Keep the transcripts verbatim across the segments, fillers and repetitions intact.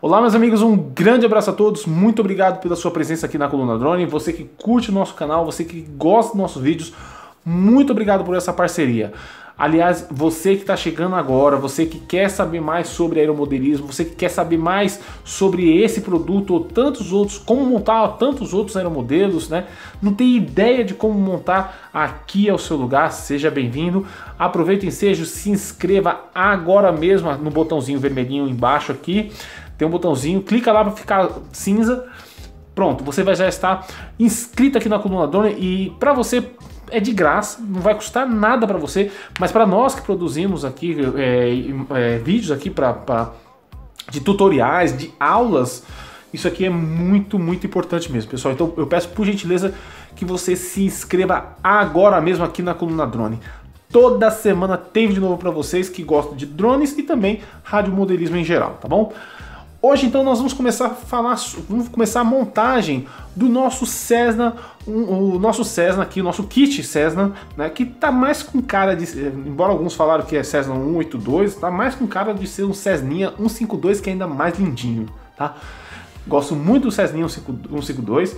Olá, meus amigos, um grande abraço a todos, muito obrigado pela sua presença aqui na Coluna Drone, você que curte o nosso canal, você que gosta dos nossos vídeos, muito obrigado por essa parceria. Aliás, você que está chegando agora, você que quer saber mais sobre aeromodelismo, você que quer saber mais sobre esse produto ou tantos outros, como montar tantos outros aeromodelos, né? Não tem ideia de como montar, aqui é o seu lugar, seja bem-vindo. Aproveita o ensejo, se inscreva agora mesmo no botãozinho vermelhinho embaixo aqui. Tem um botãozinho, clica lá para ficar cinza. Pronto, você vai já estar inscrito aqui na Coluna Drone e para você é de graça, não vai custar nada para você, mas para nós que produzimos aqui é, é, vídeos aqui pra, pra, de tutoriais, de aulas, isso aqui é muito, muito importante mesmo, pessoal. Então eu peço por gentileza que você se inscreva agora mesmo aqui na Coluna Drone. Toda semana tem vídeo novo para vocês que gostam de drones e também radiomodelismo em geral, tá bom? Hoje então nós vamos começar a falar, vamos começar a montagem do nosso Cessna, um, o nosso Cessna aqui, o nosso kit Cessna, né, que tá mais com cara de, embora alguns falaram que é Cessna cento e oitenta e dois, tá mais com cara de ser um Cessninha cento e cinquenta e dois, que é ainda mais lindinho, tá? Gosto muito do Cessninha cento e cinquenta e dois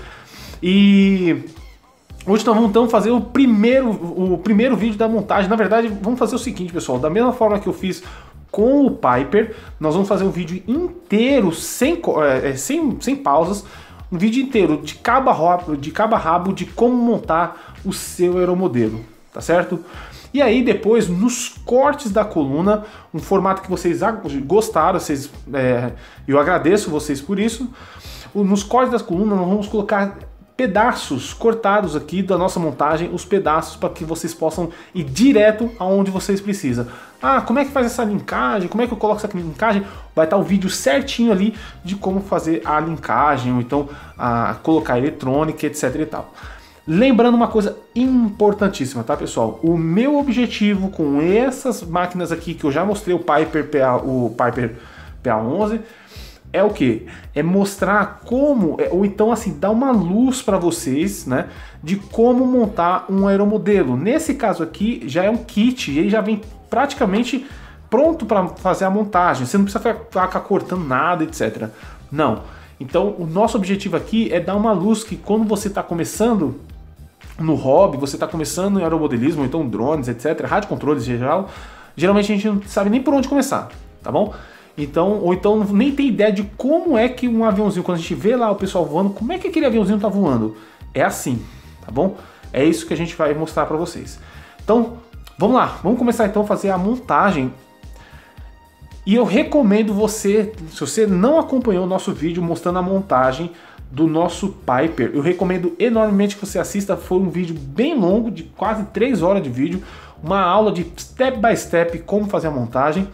e hoje nós vamos então fazer o primeiro, o primeiro vídeo da montagem. Na verdade, vamos fazer o seguinte, pessoal, da mesma forma que eu fiz com o Piper, nós vamos fazer um vídeo inteiro, sem, é, sem, sem pausas, um vídeo inteiro de cabo a rabo, de cabo a rabo de como montar o seu aeromodelo, tá certo? E aí depois, nos cortes da coluna, um formato que vocês gostaram, vocês, é, eu agradeço vocês por isso, nos cortes das colunas nós vamos colocar pedaços cortados aqui da nossa montagem, os pedaços para que vocês possam ir direto aonde vocês precisam. Ah, como é que faz essa linkagem? Como é que eu coloco essa linkagem? Vai estar o vídeo certinho ali de como fazer a linkagem, ou então a colocar eletrônica, etc e tal. Lembrando uma coisa importantíssima, tá, pessoal? O meu objetivo com essas máquinas aqui que eu já mostrei, o Piper P A, o Piper P A onze, é o que? É mostrar como, ou então assim, dar uma luz para vocês, né, de como montar um aeromodelo. Nesse caso aqui já é um kit, ele já vem praticamente pronto para fazer a montagem. Você não precisa ficar, ficar cortando nada, etcétera. Não. Então o nosso objetivo aqui é dar uma luz que quando você está começando no hobby, você está começando em aeromodelismo, então drones, etcétera, radiocontroles em geral, geralmente a gente não sabe nem por onde começar, tá bom? Então, ou então nem tem ideia de como é que um aviãozinho, quando a gente vê lá o pessoal voando, como é que aquele aviãozinho tá voando? É assim, tá bom? É isso que a gente vai mostrar para vocês. Então, vamos lá, vamos começar então a fazer a montagem. E eu recomendo você, se você não acompanhou o nosso vídeo mostrando a montagem do nosso Piper, eu recomendo enormemente que você assista. Foi um vídeo bem longo, de quase três horas de vídeo, uma aula de step by step como fazer a montagem.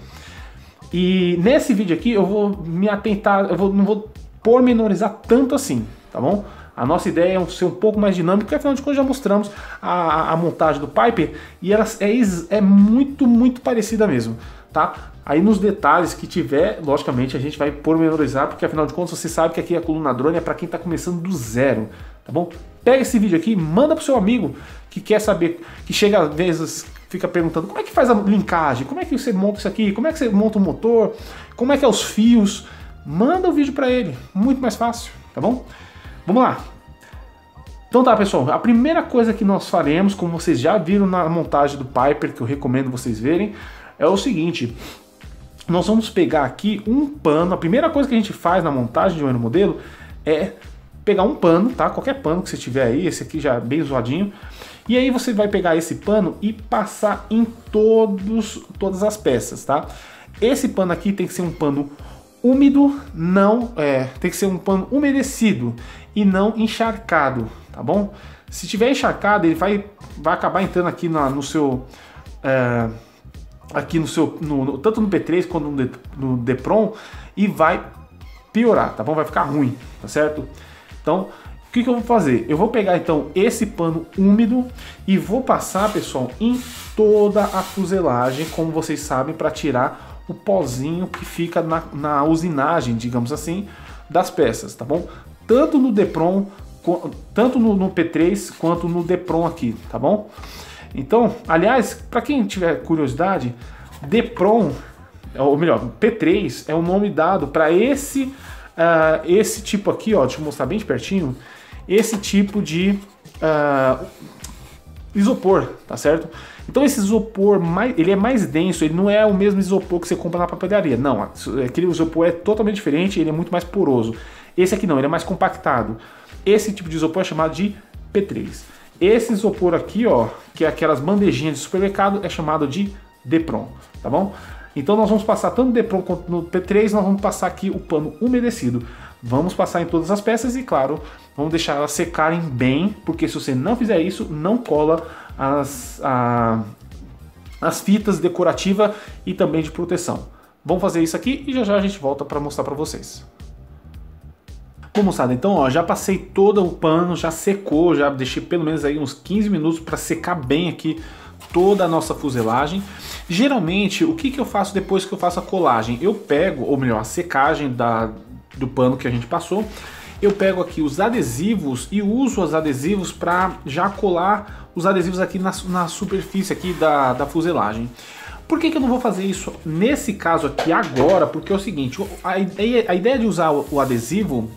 E nesse vídeo aqui eu vou me atentar, eu vou, não vou pormenorizar tanto assim, tá bom? A nossa ideia é ser um pouco mais dinâmico, porque afinal de contas já mostramos a, a montagem do Piper e ela é, é muito, muito parecida mesmo, tá? Aí nos detalhes que tiver, logicamente a gente vai pormenorizar, porque afinal de contas você sabe que aqui a Coluna Drone é para quem está começando do zero, tá bom? Pega esse vídeo aqui, manda pro seu amigo que quer saber, que chega às vezes fica perguntando como é que faz a linkagem, como é que você monta isso aqui, como é que você monta o motor, como é que é os fios. Manda o vídeo para ele, muito mais fácil, tá bom? Vamos lá. Então tá, pessoal, a primeira coisa que nós faremos, como vocês já viram na montagem do Piper, que eu recomendo vocês verem, é o seguinte: nós vamos pegar aqui um pano. A primeira coisa que a gente faz na montagem de um aeromodelo é pegar um pano, tá? Qualquer pano que você tiver aí, esse aqui já é bem zoadinho. E aí você vai pegar esse pano e passar em todos, todas as peças, tá? Esse pano aqui tem que ser um pano úmido, não é, tem que ser um pano umedecido e não encharcado, tá bom? Se tiver encharcado, ele vai, vai acabar entrando aqui na, no seu, é, aqui no seu, no, no, tanto no P três quanto no, no Depron, e vai piorar, tá bom? Vai ficar ruim, tá certo? Então, o que, que eu vou fazer? Eu vou pegar então esse pano úmido e vou passar, pessoal, em toda a fuselagem, como vocês sabem, para tirar o pozinho que fica na, na usinagem, digamos assim, das peças, tá bom? Tanto no Depron, tanto no, no P três quanto no Depron aqui, tá bom? Então, aliás, para quem tiver curiosidade, Depron ou melhor, P três é o nome dado para esse, uh, esse tipo aqui, ó, deixa eu mostrar bem de pertinho, esse tipo de uh, isopor, tá certo? Então esse isopor, mais, ele é mais denso, ele não é o mesmo isopor que você compra na papelaria, não, aquele isopor é totalmente diferente, ele é muito mais poroso. Esse aqui não, ele é mais compactado. Esse tipo de isopor é chamado de P três. Esse isopor aqui, ó, que é aquelas bandejinhas de supermercado, é chamado de Depron, tá bom? Então nós vamos passar tanto no Depron quanto no P três, nós vamos passar aqui o pano umedecido. Vamos passar em todas as peças e, claro, vamos deixar elas secarem bem, porque se você não fizer isso, não cola as, a, as fitas decorativas e também de proteção. Vamos fazer isso aqui e já já a gente volta para mostrar para vocês. Bom, moçada, então ó, já passei todo o pano, já secou, já deixei pelo menos aí uns quinze minutos para secar bem aqui toda a nossa fuselagem. Geralmente, o que, que eu faço depois que eu faço a colagem? Eu pego, ou melhor, a secagem da, do pano que a gente passou, eu pego aqui os adesivos e uso os adesivos para já colar os adesivos aqui na, na superfície aqui da, da fuselagem. Por que, que eu não vou fazer isso nesse caso aqui agora? Porque é o seguinte, a ideia, a ideia de usar o, o adesivo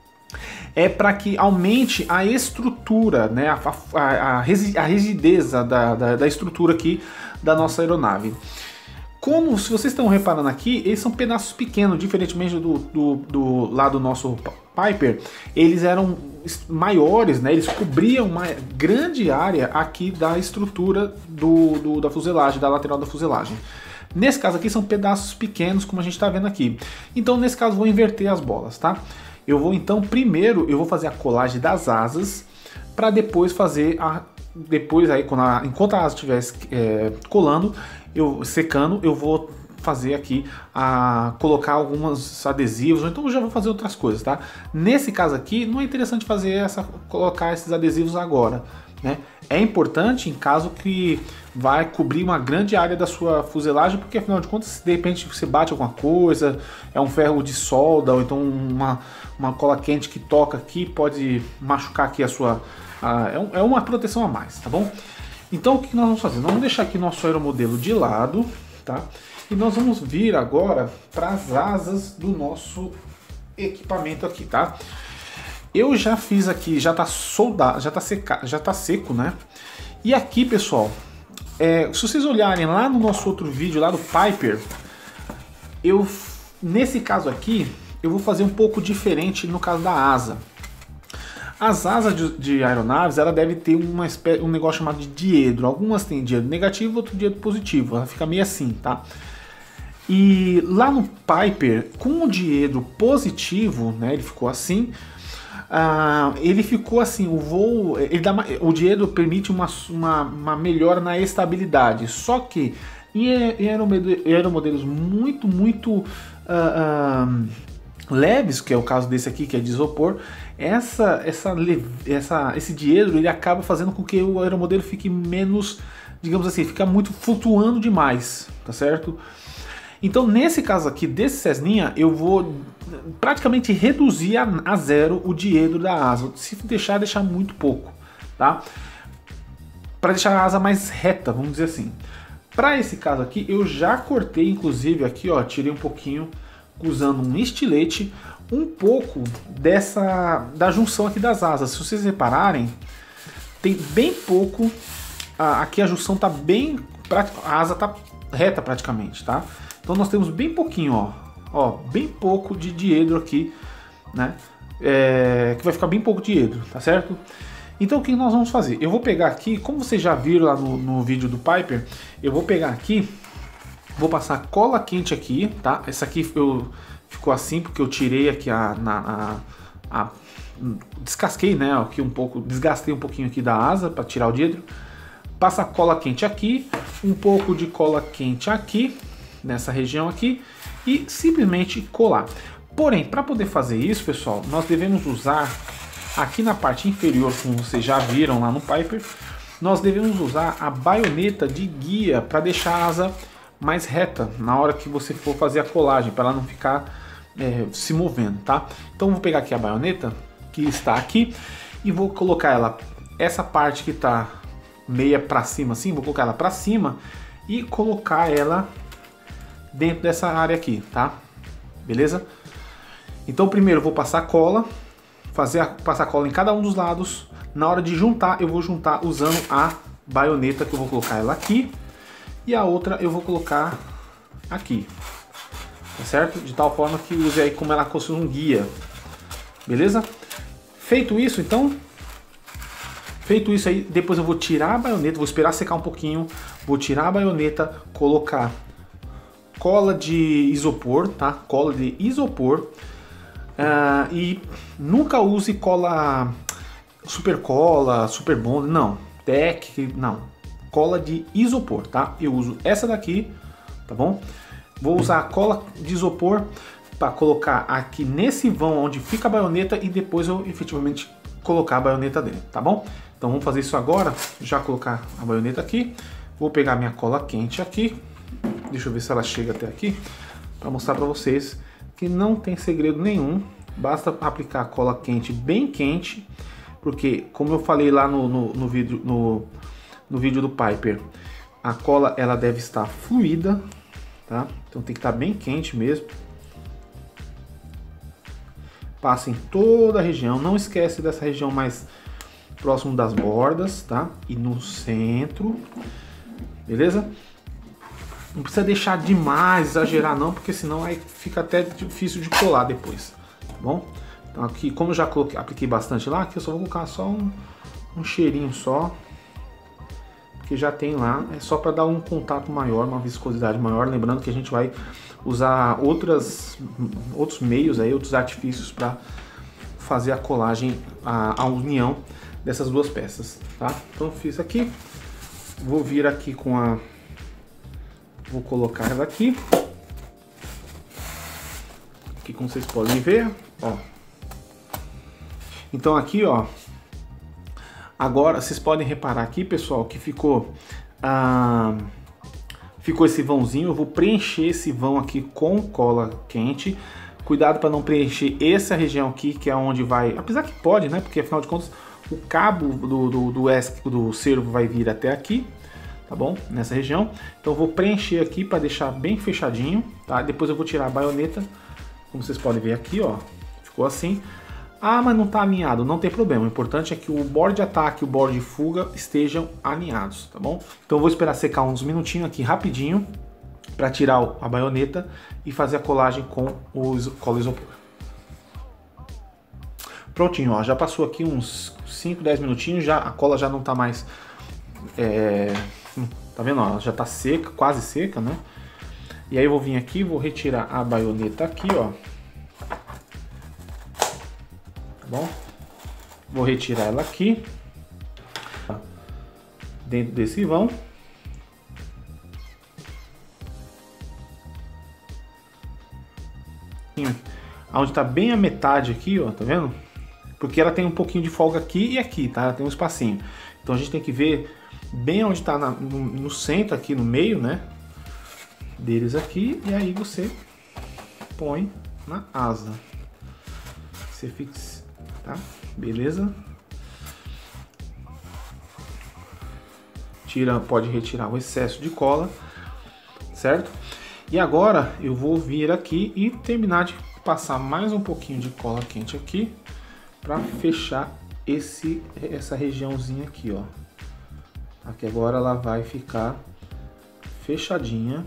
é para que aumente a estrutura, né, a, a, a, a rigidez da, da, da estrutura aqui da nossa aeronave. Como, se vocês estão reparando aqui, eles são pedaços pequenos, diferentemente do, do, do lado do nosso Piper, eles eram maiores, né, eles cobriam uma grande área aqui da estrutura do, do, da fuselagem, da lateral da fuselagem. Nesse caso aqui são pedaços pequenos, como a gente está vendo aqui. Então nesse caso vou inverter as bolas, tá? Eu vou então, primeiro, eu vou fazer a colagem das asas, para depois fazer a... Depois aí, quando a, enquanto a asa estiver é, colando, eu, secando, eu vou fazer aqui, a colocar alguns adesivos, ou então eu já vou fazer outras coisas, tá? Nesse caso aqui, não é interessante fazer essa, colocar esses adesivos agora, né? É importante em caso que vai cobrir uma grande área da sua fuselagem, porque afinal de contas, se de repente você bate alguma coisa, é um ferro de solda, ou então uma, uma cola quente que toca aqui, pode machucar aqui a sua... A, é, um, é uma proteção a mais, tá bom? Então o que nós vamos fazer? Nós vamos deixar aqui nosso aeromodelo de lado, tá? E nós vamos vir agora para as asas do nosso equipamento aqui, tá? Eu já fiz aqui, já tá soldado, já tá, seca, já tá seco, né? E aqui, pessoal, é, se vocês olharem lá no nosso outro vídeo, lá do Piper, eu, nesse caso aqui, eu vou fazer um pouco diferente no caso da asa. As asas de, de aeronaves, ela deve ter uma espécie, um negócio chamado de diedro. Algumas têm diedro negativo, outro diedro positivo. Ela fica meio assim, tá? E lá no Piper, com o diedro positivo, né, ele ficou assim. Uh, ele ficou assim, o voo, ele dá uma, o diedro permite uma, uma, uma melhora na estabilidade. Só que em, em aeromodelos muito, muito uh, uh, leves, que é o caso desse aqui, que é de isopor, essa, essa, essa, esse diedro ele acaba fazendo com que o aeromodelo fique menos, digamos assim, fica muito flutuando demais, tá certo? Então nesse caso aqui desse Cessninha eu vou praticamente reduzir a, a zero o diedro da asa, se deixar, deixar muito pouco, tá? Para deixar a asa mais reta, vamos dizer assim. Para esse caso aqui eu já cortei, inclusive aqui ó, tirei um pouquinho usando um estilete, um pouco dessa da junção aqui das asas. Se vocês repararem, tem bem pouco, a, aqui a junção tá bem, a asa tá reta praticamente, tá? Então nós temos bem pouquinho, ó, ó, bem pouco de diedro aqui, né? É, que vai ficar bem pouco diedro, tá certo? Então o que nós vamos fazer? Eu vou pegar aqui, como vocês já viram lá no, no vídeo do Piper, eu vou pegar aqui, vou passar cola quente aqui, tá? Essa aqui eu, ficou assim porque eu tirei aqui a, na, a, a descasquei, né? Aqui um pouco, desgastei um pouquinho aqui da asa para tirar o diedro. Passa cola quente aqui, um pouco de cola quente aqui, nessa região aqui, e simplesmente colar. Porém, para poder fazer isso, pessoal, nós devemos usar aqui na parte inferior, como vocês já viram lá no Piper, nós devemos usar a baioneta de guia para deixar a asa mais reta na hora que você for fazer a colagem, para ela não ficar é, se movendo, tá? Então vou pegar aqui a baioneta que está aqui e vou colocar ela, essa parte que está meia para cima assim, vou colocar ela para cima e colocar ela dentro dessa área aqui, tá? Beleza? Então primeiro eu vou passar cola, fazer a, passar cola em cada um dos lados. Na hora de juntar, eu vou juntar usando a baioneta, que eu vou colocar ela aqui, e a outra eu vou colocar aqui, tá certo? De tal forma que use aí como ela fosse um guia, beleza? Feito isso, então, feito isso aí, depois eu vou tirar a baioneta, vou esperar secar um pouquinho, vou tirar a baioneta, colocar cola de isopor, tá? Cola de isopor, uh, e nunca use cola super cola, super bond, não, tec, não, cola de isopor, tá? Eu uso essa daqui, tá bom? Vou usar a cola de isopor para colocar aqui nesse vão onde fica a baioneta e depois eu efetivamente colocar a baioneta dentro, tá bom? Então vamos fazer isso agora, já colocar a baioneta aqui, vou pegar minha cola quente aqui, deixa eu ver se ela chega até aqui, para mostrar para vocês que não tem segredo nenhum, basta aplicar a cola quente bem quente, porque como eu falei lá no, no, no, vídeo, no, no vídeo do Piper, a cola ela deve estar fluida, tá? Então tem que estar bem quente mesmo. Passa em toda a região, não esquece dessa região mais próximo das bordas, tá? E no centro, beleza? Não precisa deixar demais, exagerar não, porque senão aí fica até difícil de colar depois, tá bom? Então aqui, como eu já coloquei, apliquei bastante lá, aqui eu só vou colocar só um, um cheirinho só, porque já tem lá, é só para dar um contato maior, uma viscosidade maior, lembrando que a gente vai usar outras, outros meios aí, outros artifícios para fazer a colagem, a, a união dessas duas peças, tá? Então fiz aqui, vou vir aqui com a, vou colocar ela aqui, aqui como vocês podem ver, ó. Então aqui, ó, agora vocês podem reparar aqui, pessoal, que ficou, ah, ficou esse vãozinho. Eu vou preencher esse vão aqui com cola quente. Cuidado para não preencher essa região aqui, que é onde vai, apesar que pode, né? Porque afinal de contas o cabo do, do, do, ESC, do servo vai vir até aqui, tá bom? Nessa região. Então eu vou preencher aqui para deixar bem fechadinho, tá? Depois eu vou tirar a baioneta, como vocês podem ver aqui, ó, ficou assim. Ah, mas não está alinhado, não tem problema. O importante é que o borde de ataque e o borde de fuga estejam alinhados, tá bom? Então eu vou esperar secar uns minutinhos aqui rapidinho para tirar a baioneta e fazer a colagem com o cola isopor. Prontinho, ó, já passou aqui uns cinco, dez minutinhos, já, a cola já não está mais, é, tá vendo? Ó, já está seca, quase seca, né? E aí eu vou vir aqui, vou retirar a baioneta aqui, ó. Bom, vou retirar ela aqui dentro desse vão. Onde tá bem a metade aqui, ó, tá vendo? Porque ela tem um pouquinho de folga aqui e aqui, tá? Ela tem um espacinho. Então a gente tem que ver bem onde tá na, no, no centro aqui, no meio, né? Deles aqui, e aí você põe na asa. Você fixa. Tá? Beleza? Tira, pode retirar o excesso de cola, certo? E agora eu vou vir aqui e terminar de passar mais um pouquinho de cola quente aqui para fechar esse, essa regiãozinha aqui, ó. Aqui agora ela vai ficar fechadinha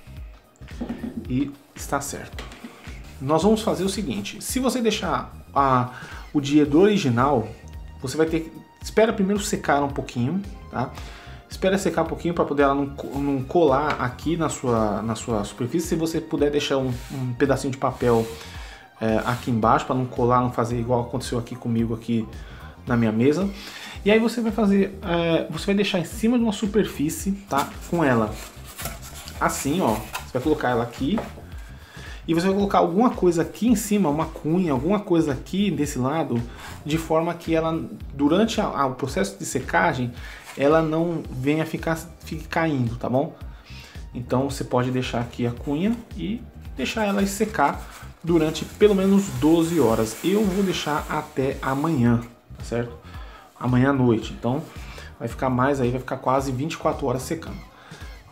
e está certo. Nós vamos fazer o seguinte: se você deixar a o diedo original, você vai ter que... Espera primeiro secar um pouquinho, tá? Espera secar um pouquinho para poder ela não, não colar aqui na sua, na sua superfície. Se você puder deixar um, um pedacinho de papel é, aqui embaixo para não colar, não fazer igual aconteceu aqui comigo aqui na minha mesa. E aí você vai fazer... É, você vai deixar em cima de uma superfície, tá? Com ela assim, ó. Você vai colocar ela aqui. E você vai colocar alguma coisa aqui em cima, uma cunha, alguma coisa aqui desse lado, de forma que ela, durante a, a, o processo de secagem, ela não venha ficar fique caindo, tá bom? Então você pode deixar aqui a cunha e deixar ela secar durante pelo menos doze horas. Eu vou deixar até amanhã, tá certo? Amanhã à noite. Então vai ficar mais aí, vai ficar quase vinte e quatro horas secando.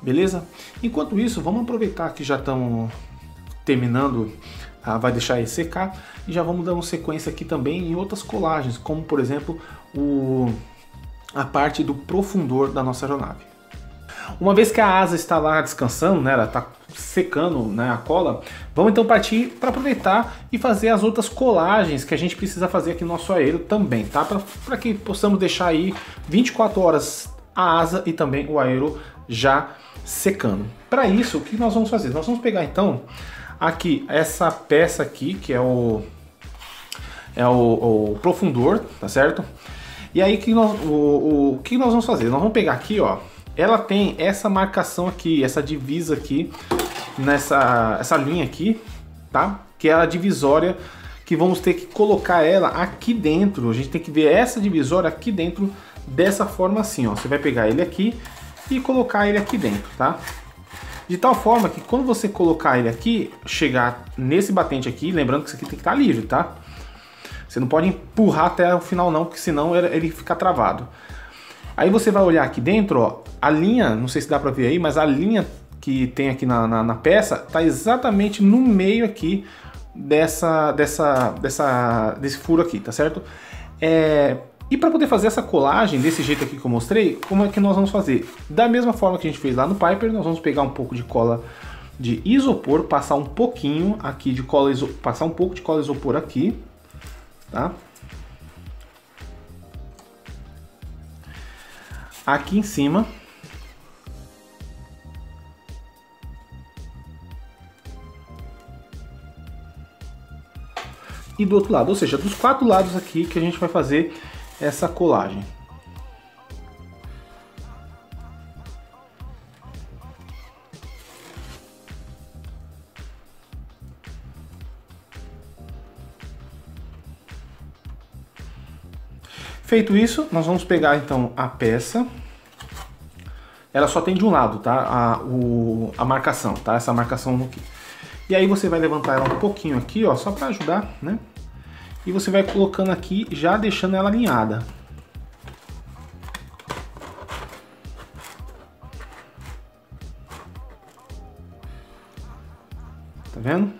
beleza? Enquanto isso, vamos aproveitar que já estamos terminando, ah, vai deixar ele secar e já vamos dando sequência aqui também em outras colagens, como por exemplo o, a parte do profundor da nossa aeronave. Uma vez que a asa está lá descansando, né, ela está secando, né, a cola, vamos então partir para aproveitar e fazer as outras colagens que a gente precisa fazer aqui no nosso aero também, tá? Para que possamos deixar aí vinte e quatro horas a asa e também o aero já secando. Para isso, o que nós vamos fazer? Nós vamos pegar então aqui essa peça aqui, que é o é o, o profundor, tá certo? E aí que nós, o, o que nós vamos fazer? Nós vamos pegar aqui, ó, ela tem essa marcação aqui, essa divisa aqui, nessa essa linha aqui, tá? Que é a divisória que vamos ter que colocar ela aqui dentro. A gente tem que ver essa divisória aqui dentro dessa forma assim, ó. Você vai pegar ele aqui e colocar ele aqui dentro, tá? De tal forma que quando você colocar ele aqui, chegar nesse batente aqui, lembrando que isso aqui tem que estar livre, tá? Você não pode empurrar até o final não, porque senão ele fica travado. Aí você vai olhar aqui dentro, ó, a linha, não sei se dá pra ver aí, mas a linha que tem aqui na, na, na peça tá exatamente no meio aqui dessa, dessa, dessa, desse furo aqui, tá certo? É... E para poder fazer essa colagem desse jeito aqui que eu mostrei, como é que nós vamos fazer? Da mesma forma que a gente fez lá no Piper, nós vamos pegar um pouco de cola de isopor, passar um pouquinho aqui de cola isopor, passar um pouco de cola isopor aqui, tá? Aqui em cima. E do outro lado, ou seja, dos quatro lados aqui que a gente vai fazer essa colagem. Feito isso, nós vamos pegar então a peça. Ela só tem de um lado, tá? A, o, a marcação, tá? Essa marcação aqui. E aí você vai levantar ela um pouquinho aqui, ó, só para ajudar, né? E você vai colocando aqui, já deixando ela alinhada. Tá vendo?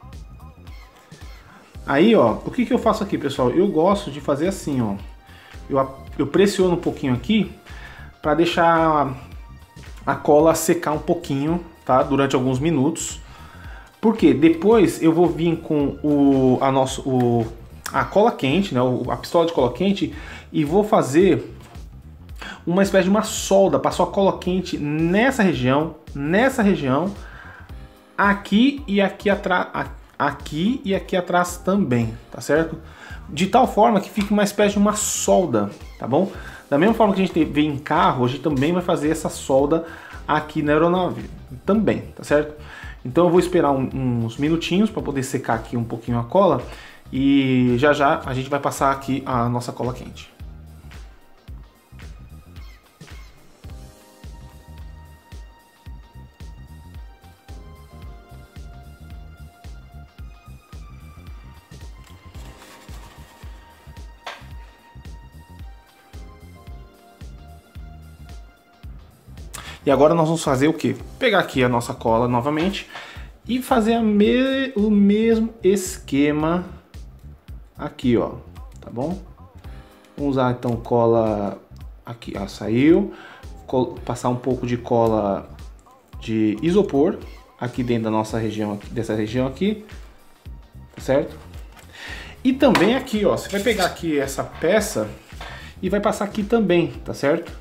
Aí, ó, o que que eu faço aqui, pessoal? Eu gosto de fazer assim, ó. Eu, eu pressiono um pouquinho aqui para deixar a cola secar um pouquinho, tá? Durante alguns minutos. Porque depois eu vou vir com o, a, nosso, o, a cola quente, né? A pistola de cola quente, e vou fazer uma espécie de uma solda, passar a cola quente nessa região, nessa região, aqui e aqui atrás, aqui e aqui atrás também, tá certo? De tal forma que fique uma espécie de uma solda, tá bom? Da mesma forma que a gente vê em carro, a gente também vai fazer essa solda aqui na aeronave, também, tá certo? Então eu vou esperar um, uns minutinhos para poder secar aqui um pouquinho a cola e já já a gente vai passar aqui a nossa cola quente. E agora nós vamos fazer o que? Pegar aqui a nossa cola novamente e fazer a me o mesmo esquema aqui, ó, tá bom? Vamos usar então cola aqui, ó, saiu. Col passar um pouco de cola de isopor aqui dentro da nossa região, aqui, dessa região aqui, tá certo? E também aqui, ó, você vai pegar aqui essa peça e vai passar aqui também, tá certo?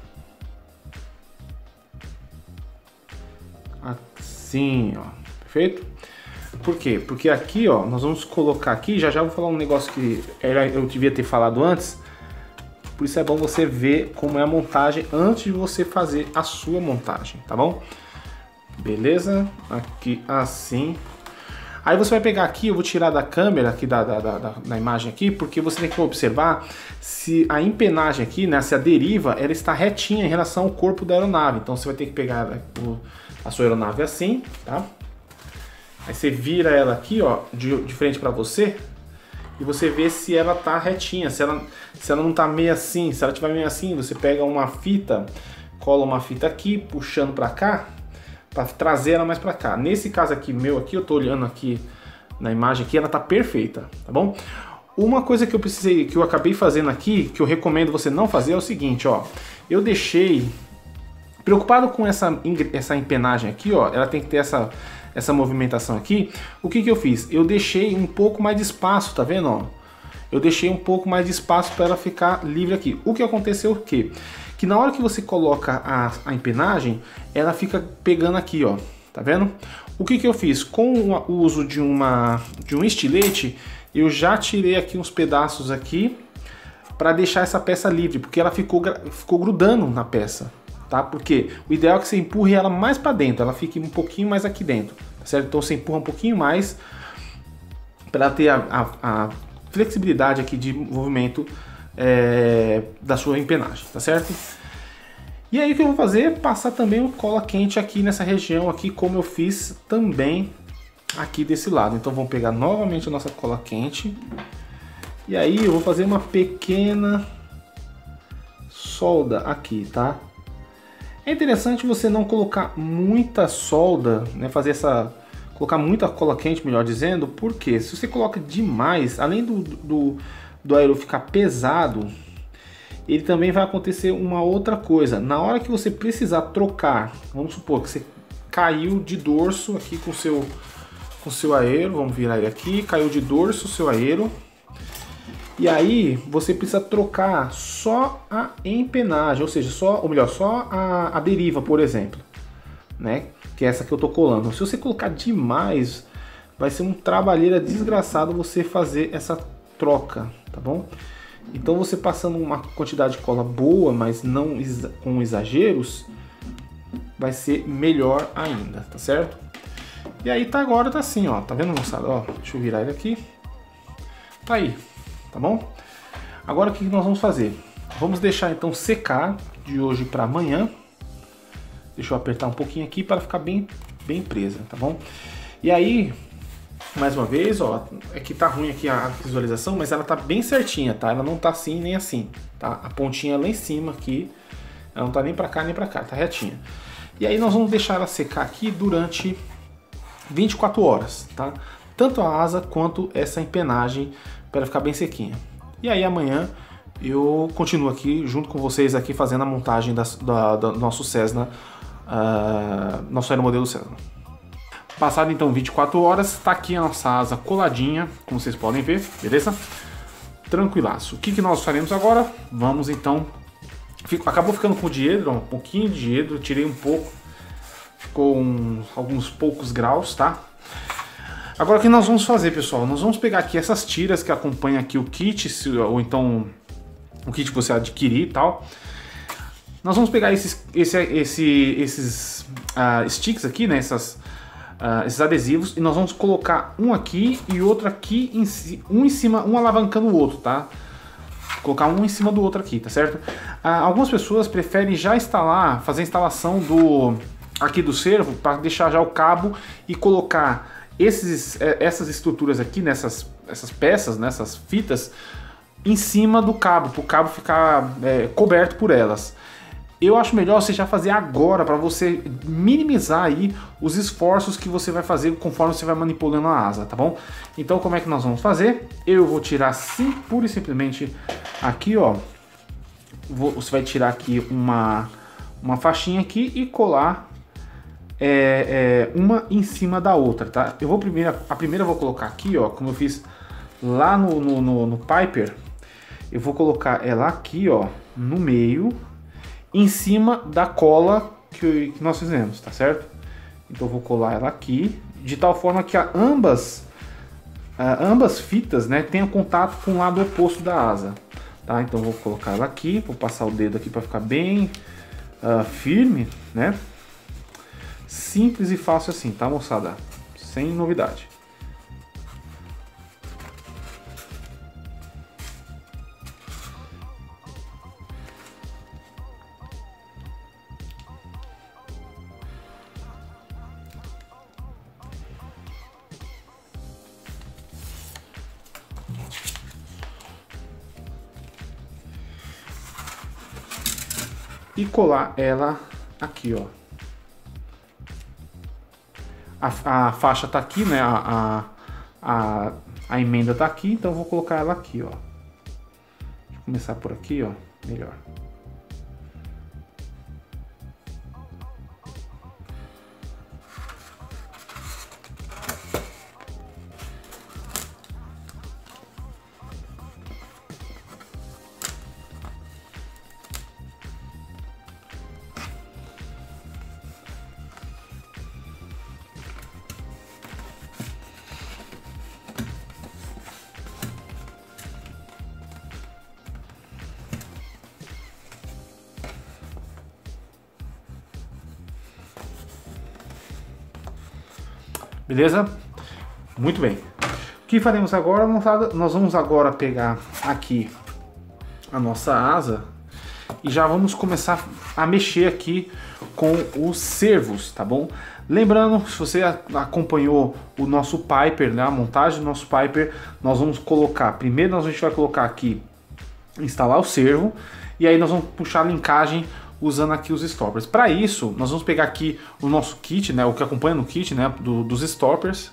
Assim, ó, perfeito? Por quê? Porque aqui, ó, nós vamos colocar aqui, já já vou falar um negócio que eu devia ter falado antes, por isso é bom você ver como é a montagem antes de você fazer a sua montagem, tá bom? Beleza? Aqui, assim. Aí você vai pegar aqui, eu vou tirar da câmera, aqui da, da, da, da imagem aqui, porque você tem que observar se a empenagem aqui, né, se a deriva, ela está retinha em relação ao corpo da aeronave. Então você vai ter que pegar o, a sua aeronave assim, tá? Aí você vira ela aqui, ó, de, de frente para você, e você vê se ela tá retinha, se ela, se ela não tá meio assim. Se ela tiver meio assim, você pega uma fita, cola uma fita aqui, puxando para cá, para trazer ela mais para cá. Nesse caso aqui, meu aqui, eu tô olhando aqui na imagem aqui, ela tá perfeita, tá bom? Uma coisa que eu precisei, que eu acabei fazendo aqui, que eu recomendo você não fazer é o seguinte, ó. Eu deixei, preocupado com essa, essa empenagem aqui, ó, ela tem que ter essa, essa movimentação aqui. O que que eu fiz? Eu deixei um pouco mais de espaço, tá vendo, ó? Eu deixei um pouco mais de espaço para ela ficar livre aqui. O que aconteceu o quê? Que na hora que você coloca a, a empenagem, ela fica pegando aqui, ó, tá vendo? O que que eu fiz? Com o uso de, uma, de um estilete, eu já tirei aqui uns pedaços aqui para deixar essa peça livre, porque ela ficou, ficou grudando na peça, tá? Porque o ideal é que você empurre ela mais para dentro, ela fique um pouquinho mais aqui dentro, tá certo? Então você empurra um pouquinho mais para ter a, a, a flexibilidade aqui de movimento é, da sua empenagem, tá certo? E aí o que eu vou fazer? Passar também o cola quente aqui nessa região aqui, como eu fiz também aqui desse lado. Então vamos pegar novamente a nossa cola quente e aí eu vou fazer uma pequena solda aqui, tá? É interessante você não colocar muita solda, né? Fazer essa colocar muita cola quente, melhor dizendo, porque se você coloca demais, além do, do, do aero ficar pesado, ele também vai acontecer uma outra coisa. Na hora que você precisar trocar, vamos supor que você caiu de dorso aqui com seu com seu aero, vamos virar ele aqui, caiu de dorso o seu aero, e aí você precisa trocar só a empenagem, ou seja, só, ou melhor, só a, a deriva, por exemplo, né? Que é essa que eu tô colando. Se você colocar demais, vai ser um trabalheira desgraçado você fazer essa troca, tá bom? Então você passando uma quantidade de cola boa, mas não exa com exageros, vai ser melhor ainda, tá certo? E aí tá agora, tá assim, ó, tá vendo, moçada? Ó, deixa eu virar ele aqui. Tá aí, tá bom? Agora o que nós vamos fazer? Vamos deixar então secar de hoje para amanhã. Deixa eu apertar um pouquinho aqui para ficar bem, bem presa, tá bom? E aí, mais uma vez, ó, é que tá ruim aqui a visualização, mas ela tá bem certinha, tá? Ela não tá assim nem assim, tá? A pontinha lá em cima aqui, ela não tá nem para cá nem para cá, tá retinha. E aí nós vamos deixar ela secar aqui durante vinte e quatro horas, tá? Tanto a asa quanto essa empenagem para ficar bem sequinha. E aí amanhã eu continuo aqui junto com vocês aqui fazendo a montagem das, da, da, do nosso Cessna, uh, nosso aeromodelo Cessna. Passado então vinte e quatro horas, tá aqui a nossa asa coladinha, como vocês podem ver, beleza? Tranquilaço. O que, que nós faremos agora? Vamos então... Fico, acabou ficando com diedro, um pouquinho de diedro, tirei um pouco, ficou um, alguns poucos graus, tá? Agora o que nós vamos fazer, pessoal? Nós vamos pegar aqui essas tiras que acompanham aqui o kit, ou então o kit que você adquirir e tal. Nós vamos pegar esses, esse, esse, esses uh, sticks aqui, né? Essas, uh, esses adesivos, e nós vamos colocar um aqui e outro aqui, em, um em cima, um alavancando o outro, tá? Colocar um em cima do outro aqui, tá certo? Uh, algumas pessoas preferem já instalar, fazer a instalação do aqui do servo para deixar já o cabo e colocar esses, essas estruturas aqui, nessas essas peças, nessas fitas, em cima do cabo, para o cabo ficar é, coberto por elas. Eu acho melhor você já fazer agora, para você minimizar aí os esforços que você vai fazer conforme você vai manipulando a asa, tá bom? Então como é que nós vamos fazer? Eu vou tirar sim, pura e simplesmente aqui, ó. Vou, você vai tirar aqui uma, uma faixinha aqui e colar é, é, uma em cima da outra, tá? Eu vou primeiro, a primeira eu vou colocar aqui, ó, como eu fiz lá no, no, no, no Piper. Eu vou colocar ela aqui, ó, no meio, em cima da cola que, que nós fizemos, tá certo? Então eu vou colar ela aqui, de tal forma que a, ambas, a, ambas fitas, né, tenham contato com o lado oposto da asa, tá? Então eu vou colocar ela aqui, vou passar o dedo aqui para ficar bem uh, firme, né? Simples e fácil assim, tá, moçada? Sem novidade. E colar ela aqui, ó. a, a faixa tá aqui, né? A, a, a, a emenda tá aqui, então eu vou colocar ela aqui, ó. Deixa eu começar por aqui, ó. Melhor. Beleza? Muito bem. O que faremos agora? Nós vamos agora pegar aqui a nossa asa e já vamos começar a mexer aqui com os servos, tá bom? Lembrando, se você acompanhou o nosso Piper, né, a montagem do nosso Piper, nós vamos colocar, primeiro nós a gente vai colocar aqui, instalar o servo, e aí nós vamos puxar a linkagem usando aqui os stoppers. Para isso, nós vamos pegar aqui o nosso kit, né, o que acompanha no kit, né, do, dos stoppers,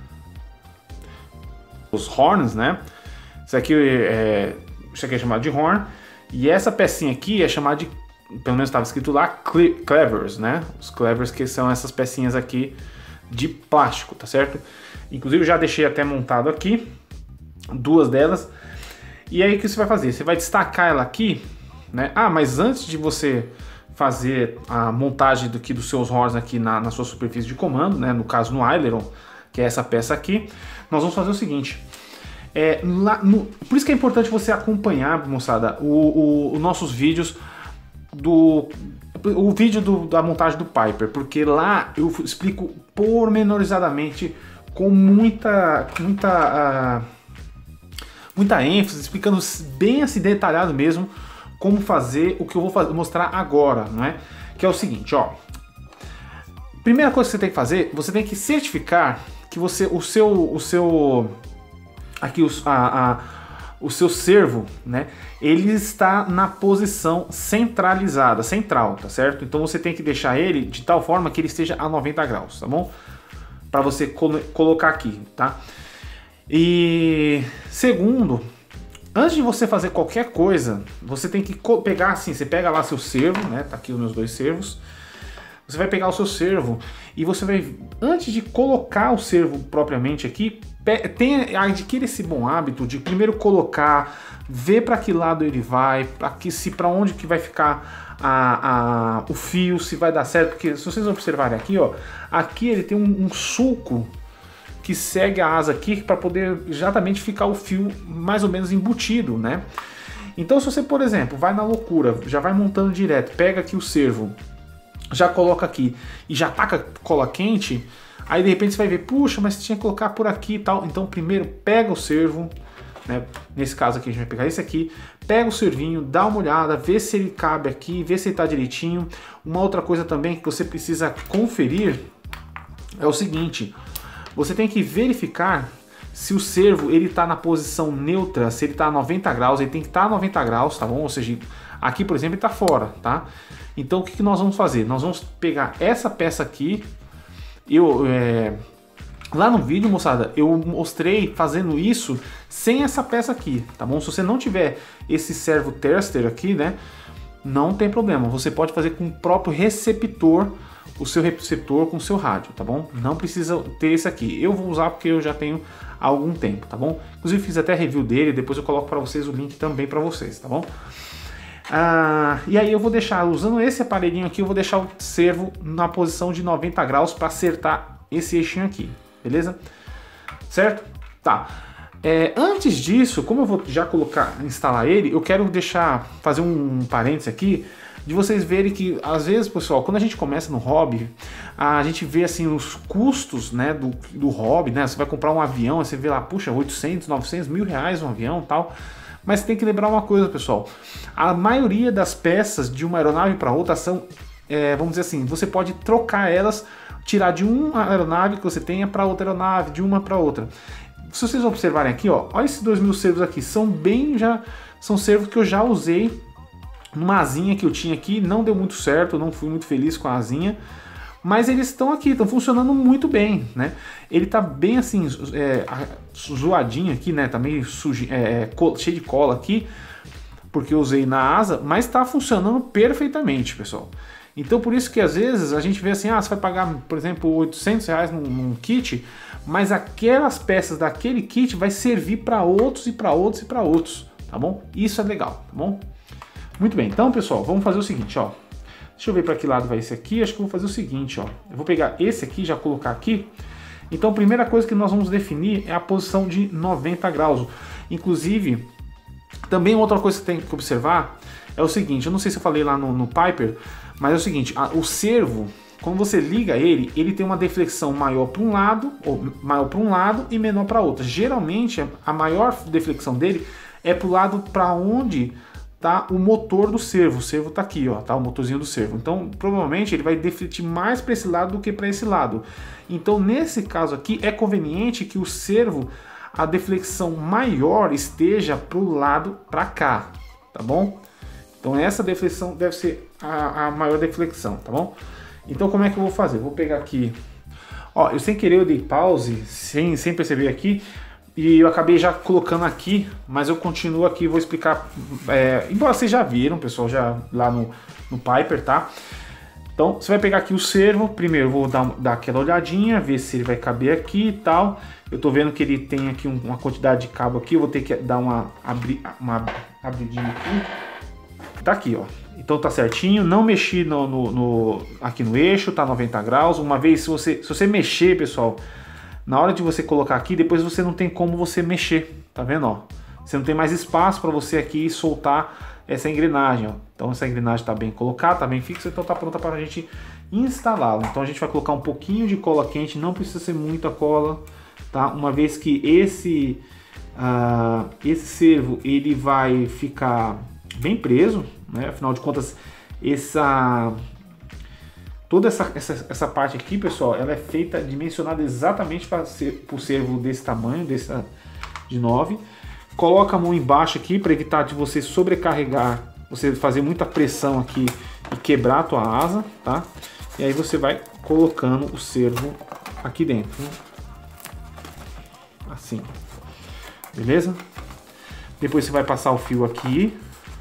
os horns, né? Isso aqui é, isso aqui é chamado de horn, e essa pecinha aqui é chamada de, pelo menos estava escrito lá, clevers, né? Os clevers, que são essas pecinhas aqui de plástico, tá certo? Inclusive eu já deixei até montado aqui duas delas. E aí o que você vai fazer? Você vai destacar ela aqui, né? Ah, mas antes de você fazer a montagem do que dos seus horns aqui na, na sua superfície de comando, né? No caso no aileron, que é essa peça aqui, nós vamos fazer o seguinte. É, lá no, por isso que é importante você acompanhar, moçada, os nossos vídeos do o vídeo do, da montagem do Piper, porque lá eu explico pormenorizadamente, com muita muita uh, muita ênfase, explicando bem assim detalhado mesmo como fazer o que eu vou fazer, mostrar agora, não é? Que é o seguinte, ó. Primeira coisa que você tem que fazer, você tem que certificar que você o seu o seu aqui os, a, a, o seu servo, né? Ele está na posição centralizada, central, tá certo? Então você tem que deixar ele de tal forma que ele esteja a noventa graus, tá bom? Para você colo colocar aqui, tá? E segundo, antes de você fazer qualquer coisa, você tem que pegar assim, você pega lá seu servo, né? Tá aqui os meus dois servos. Você vai pegar o seu servo e você vai, antes de colocar o servo propriamente aqui, tem, adquire esse bom hábito de primeiro colocar, ver para que lado ele vai, para que se para onde que vai ficar a, a, o fio, se vai dar certo, porque se vocês observarem aqui, ó, aqui ele tem um, um sulco que segue a asa aqui para poder exatamente ficar o fio mais ou menos embutido, né? Então se você, por exemplo, vai na loucura, já vai montando direto, pega aqui o servo, já coloca aqui e já taca cola quente, aí de repente você vai ver, puxa, mas você tinha que colocar por aqui e tal. Então primeiro pega o servo, né? Nesse caso aqui a gente vai pegar esse aqui, pega o servinho, dá uma olhada, vê se ele cabe aqui, vê se ele tá direitinho. Uma outra coisa também que você precisa conferir é o seguinte, você tem que verificar se o servo ele tá na posição neutra, se ele tá a noventa graus, ele tem que estar tá a noventa graus, tá bom? Ou seja, aqui por exemplo ele tá fora, tá? Então o que, que nós vamos fazer? Nós vamos pegar essa peça aqui, eu, é, lá no vídeo, moçada, eu mostrei fazendo isso sem essa peça aqui, tá bom? Se você não tiver esse servo tester aqui, né, não tem problema, você pode fazer com o próprio receptor, o seu receptor com o seu rádio, tá bom? Não precisa ter esse aqui, eu vou usar porque eu já tenho há algum tempo, tá bom? Inclusive fiz até review dele, depois eu coloco para vocês o link também para vocês, tá bom? Ah, e aí eu vou deixar, usando esse aparelhinho aqui, eu vou deixar o servo na posição de noventa graus para acertar esse eixinho aqui, beleza? Certo? Tá. É, antes disso, como eu vou já colocar, instalar ele, eu quero deixar, fazer um parênteses aqui, de vocês verem que, às vezes, pessoal, quando a gente começa no hobby, a gente vê, assim, os custos, né, do, do hobby, né? Você vai comprar um avião, você vê lá, puxa, oitocentos, novecentos, mil reais um avião e tal. Mas tem que lembrar uma coisa, pessoal. A maioria das peças de uma aeronave para outra são, é, vamos dizer assim, você pode trocar elas, tirar de uma aeronave que você tenha para outra aeronave, de uma para outra. Se vocês observarem aqui, ó, olha esses dois mil servos aqui, são bem já, são servos que eu já usei numa asinha que eu tinha aqui, não deu muito certo, não fui muito feliz com a asinha, mas eles estão aqui, estão funcionando muito bem, né? Ele tá bem assim, é, zoadinho aqui, né? Tá meio sujo, é, cheio de cola aqui, porque eu usei na asa, mas tá funcionando perfeitamente, pessoal. Então por isso que às vezes a gente vê assim, ah, você vai pagar, por exemplo, oitocentos reais num, num kit, mas aquelas peças daquele kit vai servir para outros e para outros e para outros, tá bom? Isso é legal, tá bom? Muito bem, então pessoal, vamos fazer o seguinte, ó. Deixa eu ver para que lado vai esse aqui. Acho que eu vou fazer o seguinte, ó. Eu vou pegar esse aqui, já colocar aqui. Então, a primeira coisa que nós vamos definir é a posição de noventa graus. Inclusive, também outra coisa que tem que observar é o seguinte. Eu não sei se eu falei lá no, no Piper, mas é o seguinte. A, o servo, quando você liga ele, ele tem uma deflexão maior para um lado, ou maior para um lado e menor para outro. Geralmente, a maior deflexão dele é para o lado para onde tá o motor do servo. O servo tá aqui, ó, tá o motorzinho do servo. Então, provavelmente ele vai defletir mais para esse lado do que para esse lado. Então, nesse caso aqui, é conveniente que o servo, a deflexão maior esteja pro lado para cá, tá bom? Então, essa deflexão deve ser a, a maior deflexão, tá bom? Então, como é que eu vou fazer? Vou pegar aqui, ó, eu sem querer eu dei pause, sem, sem perceber aqui, e eu acabei já colocando aqui, mas eu continuo aqui, vou explicar, é, embora vocês já viram, pessoal, já lá no, no Piper, tá? Então, você vai pegar aqui o servo, primeiro eu vou dar, dar aquela olhadinha, ver se ele vai caber aqui e tal. Eu tô vendo que ele tem aqui um, uma quantidade de cabo aqui, eu vou ter que dar uma, abri, uma abridinha aqui. Tá aqui, ó. Então tá certinho, não mexi no, no, no, aqui no eixo, tá noventa graus. Uma vez, se você, se você mexer, pessoal, na hora de você colocar aqui, depois você não tem como você mexer, tá vendo, ó? Você não tem mais espaço para você aqui soltar essa engrenagem, ó. Então essa engrenagem tá bem colocada, tá bem fixa, então tá pronta para a gente instalá-la. Então a gente vai colocar um pouquinho de cola quente, não precisa ser muita cola, tá? Uma vez que esse, uh, esse servo, ele vai ficar bem preso, né? Afinal de contas, essa... Toda essa, essa, essa parte aqui, pessoal, ela é feita, dimensionada exatamente para o servo desse tamanho, desse de nove. Coloca a mão embaixo aqui para evitar de você sobrecarregar, você fazer muita pressão aqui e quebrar a tua asa, tá? E aí você vai colocando o servo aqui dentro, né? Assim, beleza? Depois você vai passar o fio aqui.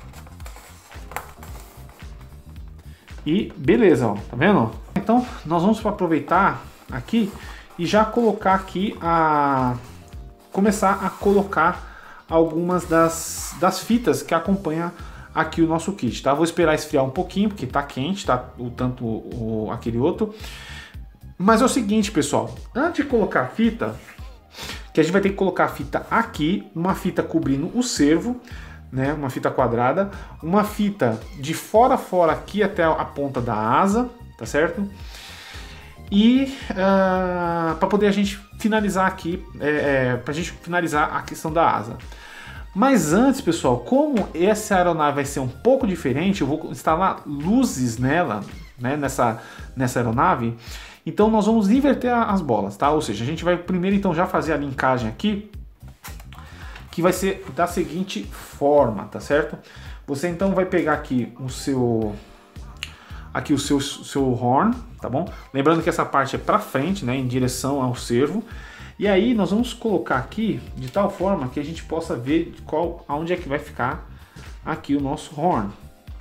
E beleza, ó, tá vendo? Então nós vamos aproveitar aqui e já colocar aqui a começar a colocar algumas das, das fitas que acompanham aqui o nosso kit, tá? Vou esperar esfriar um pouquinho porque tá quente, tá? O tanto o, aquele outro. Mas é o seguinte, pessoal, antes de colocar a fita, que a gente vai ter que colocar a fita aqui, uma fita cobrindo o servo, né, uma fita quadrada, uma fita de fora a fora aqui até a ponta da asa, tá certo? E uh, para poder a gente finalizar aqui, é, é, para a gente finalizar a questão da asa. Mas antes, pessoal, como essa aeronave vai ser um pouco diferente, eu vou instalar luzes nela, né, nessa, nessa aeronave. Então nós vamos inverter as bolas, tá? Ou seja, a gente vai primeiro então já fazer a linkagem aqui, que vai ser da seguinte forma, tá certo? Você então vai pegar aqui o seu aqui o seu seu horn, tá bom? Lembrando que essa parte é para frente, né, em direção ao servo. E aí nós vamos colocar aqui de tal forma que a gente possa ver qual aonde é que vai ficar aqui o nosso horn.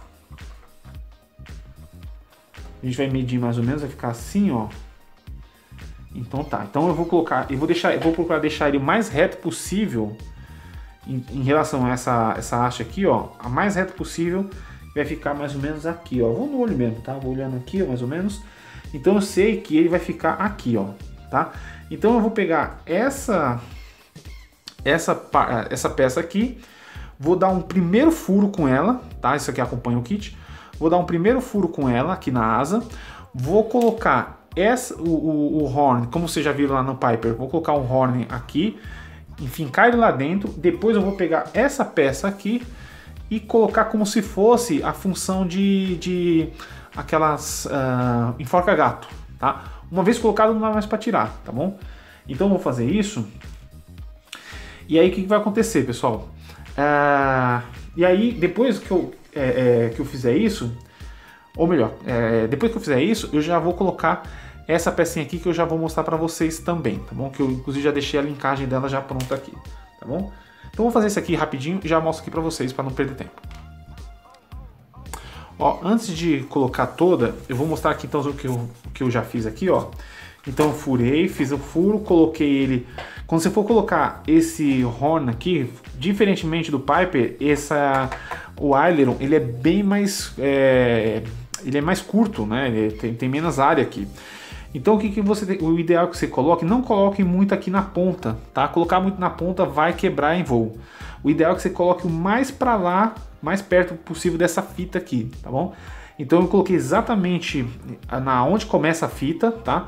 A gente vai medir mais ou menos, vai ficar assim, ó. Então tá. Então eu vou colocar, eu vou deixar, eu vou procurar deixar ele o mais reto possível. Em, em relação a essa, essa haste aqui, ó, a mais reto possível, vai ficar mais ou menos aqui, ó. Vou no olho mesmo, tá? Vou olhando aqui, ó, mais ou menos. Então eu sei que ele vai ficar aqui, ó, tá? Então eu vou pegar essa, essa, essa peça aqui, vou dar um primeiro furo com ela, tá? Isso aqui acompanha o kit. Vou dar um primeiro furo com ela aqui na asa. Vou colocar essa, o, o, o horn, como vocês já viram lá no Piper, vou colocar um horn aqui, enfincar ele lá dentro. Depois eu vou pegar essa peça aqui e colocar como se fosse a função de, de aquelas uh, enforca gato, tá? Uma vez colocado não dá mais para tirar, tá bom? Então eu vou fazer isso. E aí o que, que vai acontecer, pessoal? Uh, e aí depois que eu, é, é, que eu fizer isso, ou melhor, é, depois que eu fizer isso, eu já vou colocar essa pecinha aqui que eu já vou mostrar para vocês também, tá bom? Que eu inclusive já deixei a linkagem dela já pronta aqui, tá bom? Então vou fazer isso aqui rapidinho e já mostro aqui para vocês para não perder tempo. Ó, antes de colocar toda, eu vou mostrar aqui então o que eu, o que eu já fiz aqui, ó. Então eu furei, fiz o furo, coloquei ele. Quando você for colocar esse horn aqui, diferentemente do Piper, essa, o aileron ele é bem mais, é, ele é mais curto, né? Ele tem, tem menos área aqui. Então o que, que você tem, o ideal é que você coloque, não coloque muito aqui na ponta, tá? Colocar muito na ponta vai quebrar em voo. O ideal é que você coloque o mais para lá, mais perto possível dessa fita aqui, tá bom? Então eu coloquei exatamente na onde começa a fita, tá?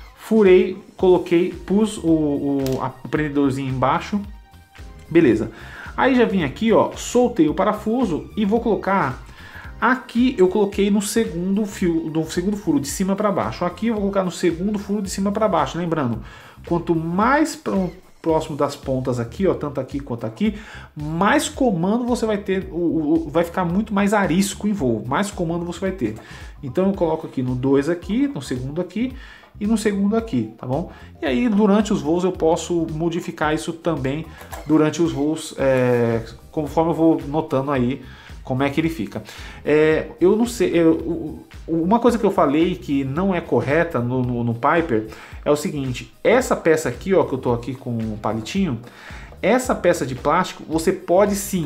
Furei, coloquei, pus o, o, a, o prendedorzinho embaixo, beleza. Aí já vim aqui, ó, soltei o parafuso e vou colocar aqui. Eu coloquei no segundo fio, no segundo furo de cima para baixo. Aqui eu vou colocar no segundo furo de cima para baixo. Lembrando, quanto mais próximo das pontas aqui, ó, tanto aqui quanto aqui, mais comando você vai ter, o, o, vai ficar muito mais arisco em voo, mais comando você vai ter. Então eu coloco aqui no dois aqui, no segundo aqui e no segundo aqui, tá bom? E aí durante os voos eu posso modificar isso também durante os voos, é, conforme eu vou notando aí como é que ele fica. É, eu não sei, eu, uma coisa que eu falei que não é correta no, no, no Piper é o seguinte: essa peça aqui, ó, que eu tô aqui com o palitinho, essa peça de plástico você pode sim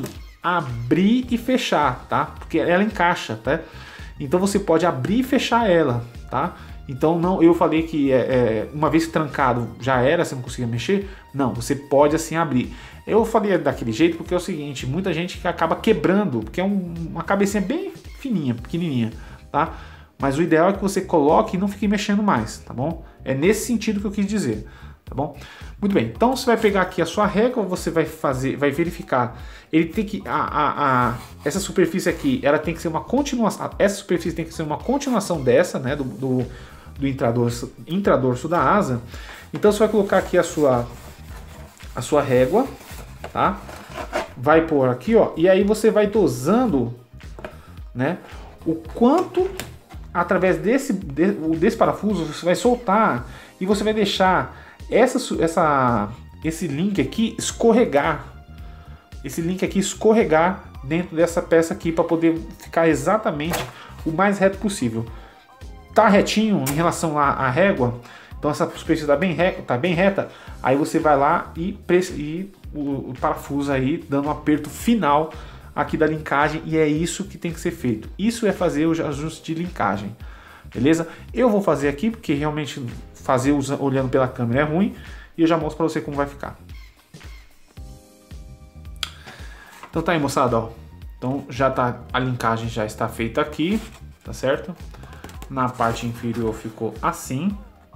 abrir e fechar, tá? Porque ela encaixa, tá? Então você pode abrir e fechar ela, tá? Então não, eu falei que é, é, uma vez trancado já era, você não conseguia mexer. Não, você pode assim abrir. Eu falei daquele jeito porque é o seguinte: muita gente que acaba quebrando, porque é um, uma cabecinha bem fininha, pequenininha, tá? Mas o ideal é que você coloque e não fique mexendo mais, tá bom? É nesse sentido que eu quis dizer, tá bom? Muito bem, então você vai pegar aqui a sua régua, você vai fazer, vai verificar. Ele tem que, a, a, a, essa superfície aqui, ela tem que ser uma continuação, essa superfície tem que ser uma continuação dessa, né, do, do, do intradorso, intradorso da asa. Então você vai colocar aqui a sua, a sua régua, tá? Vai pôr aqui, ó, e aí você vai dosando, né, o quanto através desse, desse parafuso você vai soltar e você vai deixar essa, essa, esse link aqui escorregar, esse link aqui escorregar dentro dessa peça aqui para poder ficar exatamente o mais reto possível. Tá retinho em relação à, à régua, então essa superfície está bem, re, tá bem reta, aí você vai lá e, e o, o parafuso aí dando um aperto final aqui da linkagem, e é isso que tem que ser feito. Isso é fazer o ajuste de linkagem, beleza? Eu vou fazer aqui porque realmente fazer olhando pela câmera é ruim, e eu já mostro para você como vai ficar. Então tá aí, moçada, ó. Então já tá, a linkagem já está feita aqui, tá certo? Na parte inferior ficou assim,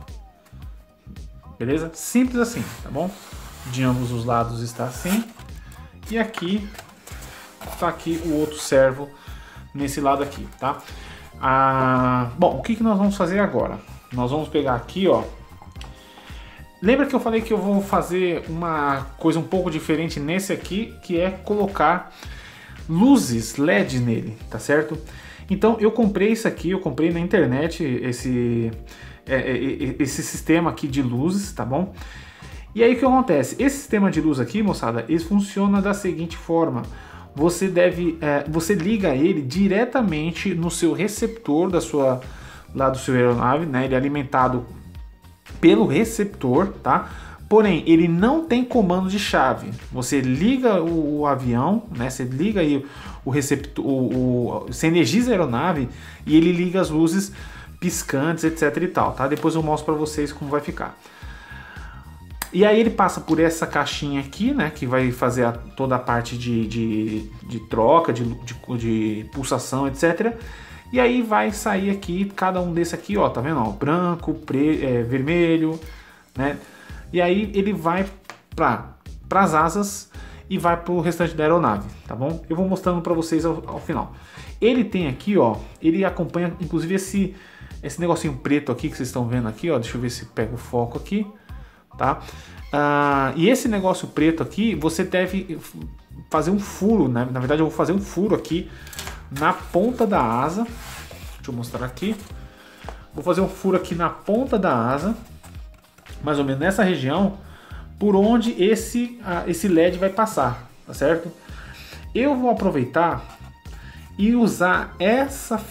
beleza? Simples assim, tá bom? De ambos os lados está assim, e aqui tá aqui o outro servo nesse lado aqui, tá? Ah, bom, o que, que nós vamos fazer agora? Nós vamos pegar aqui, ó. Lembra que eu falei que eu vou fazer uma coisa um pouco diferente nesse aqui, que é colocar luzes L E D nele, tá certo? Então eu comprei isso aqui, eu comprei na internet esse, é, é, esse sistema aqui de luzes, tá bom? E aí o que acontece? Esse sistema de luz aqui, moçada, ele funciona da seguinte forma: você deve, é, você liga ele diretamente no seu receptor da sua, lá do seu aeronave, né? Ele é alimentado pelo receptor, tá? Porém, ele não tem comando de chave. Você liga o, o avião, né? Você liga aí o receptor, o, o, você energiza a aeronave e ele liga as luzes piscantes, etc e tal, tá? Depois eu mostro para vocês como vai ficar. E aí ele passa por essa caixinha aqui, né, que vai fazer a, toda a parte de, de, de troca, de, de, de pulsação, etcétera. E aí vai sair aqui, cada um desse aqui, ó, tá vendo? Ó, branco, pre, é, vermelho, né? E aí ele vai para as asas e vai para o restante da aeronave, tá bom? Eu vou mostrando para vocês ao, ao final. Ele tem aqui, ó, ele acompanha, inclusive, esse, esse negocinho preto aqui que vocês estão vendo aqui, ó. Deixa eu ver se pega o foco aqui. Tá? Ah, e esse negócio preto aqui, você deve fazer um furo, né? Na verdade eu vou fazer um furo aqui na ponta da asa. Deixa Deixa eu mostrar aqui. Vou fazer um furo aqui na ponta da asa, mais ou menos nessa região, por onde esse, esse L E D vai passar, tá certo? Eu vou aproveitar e usar essa,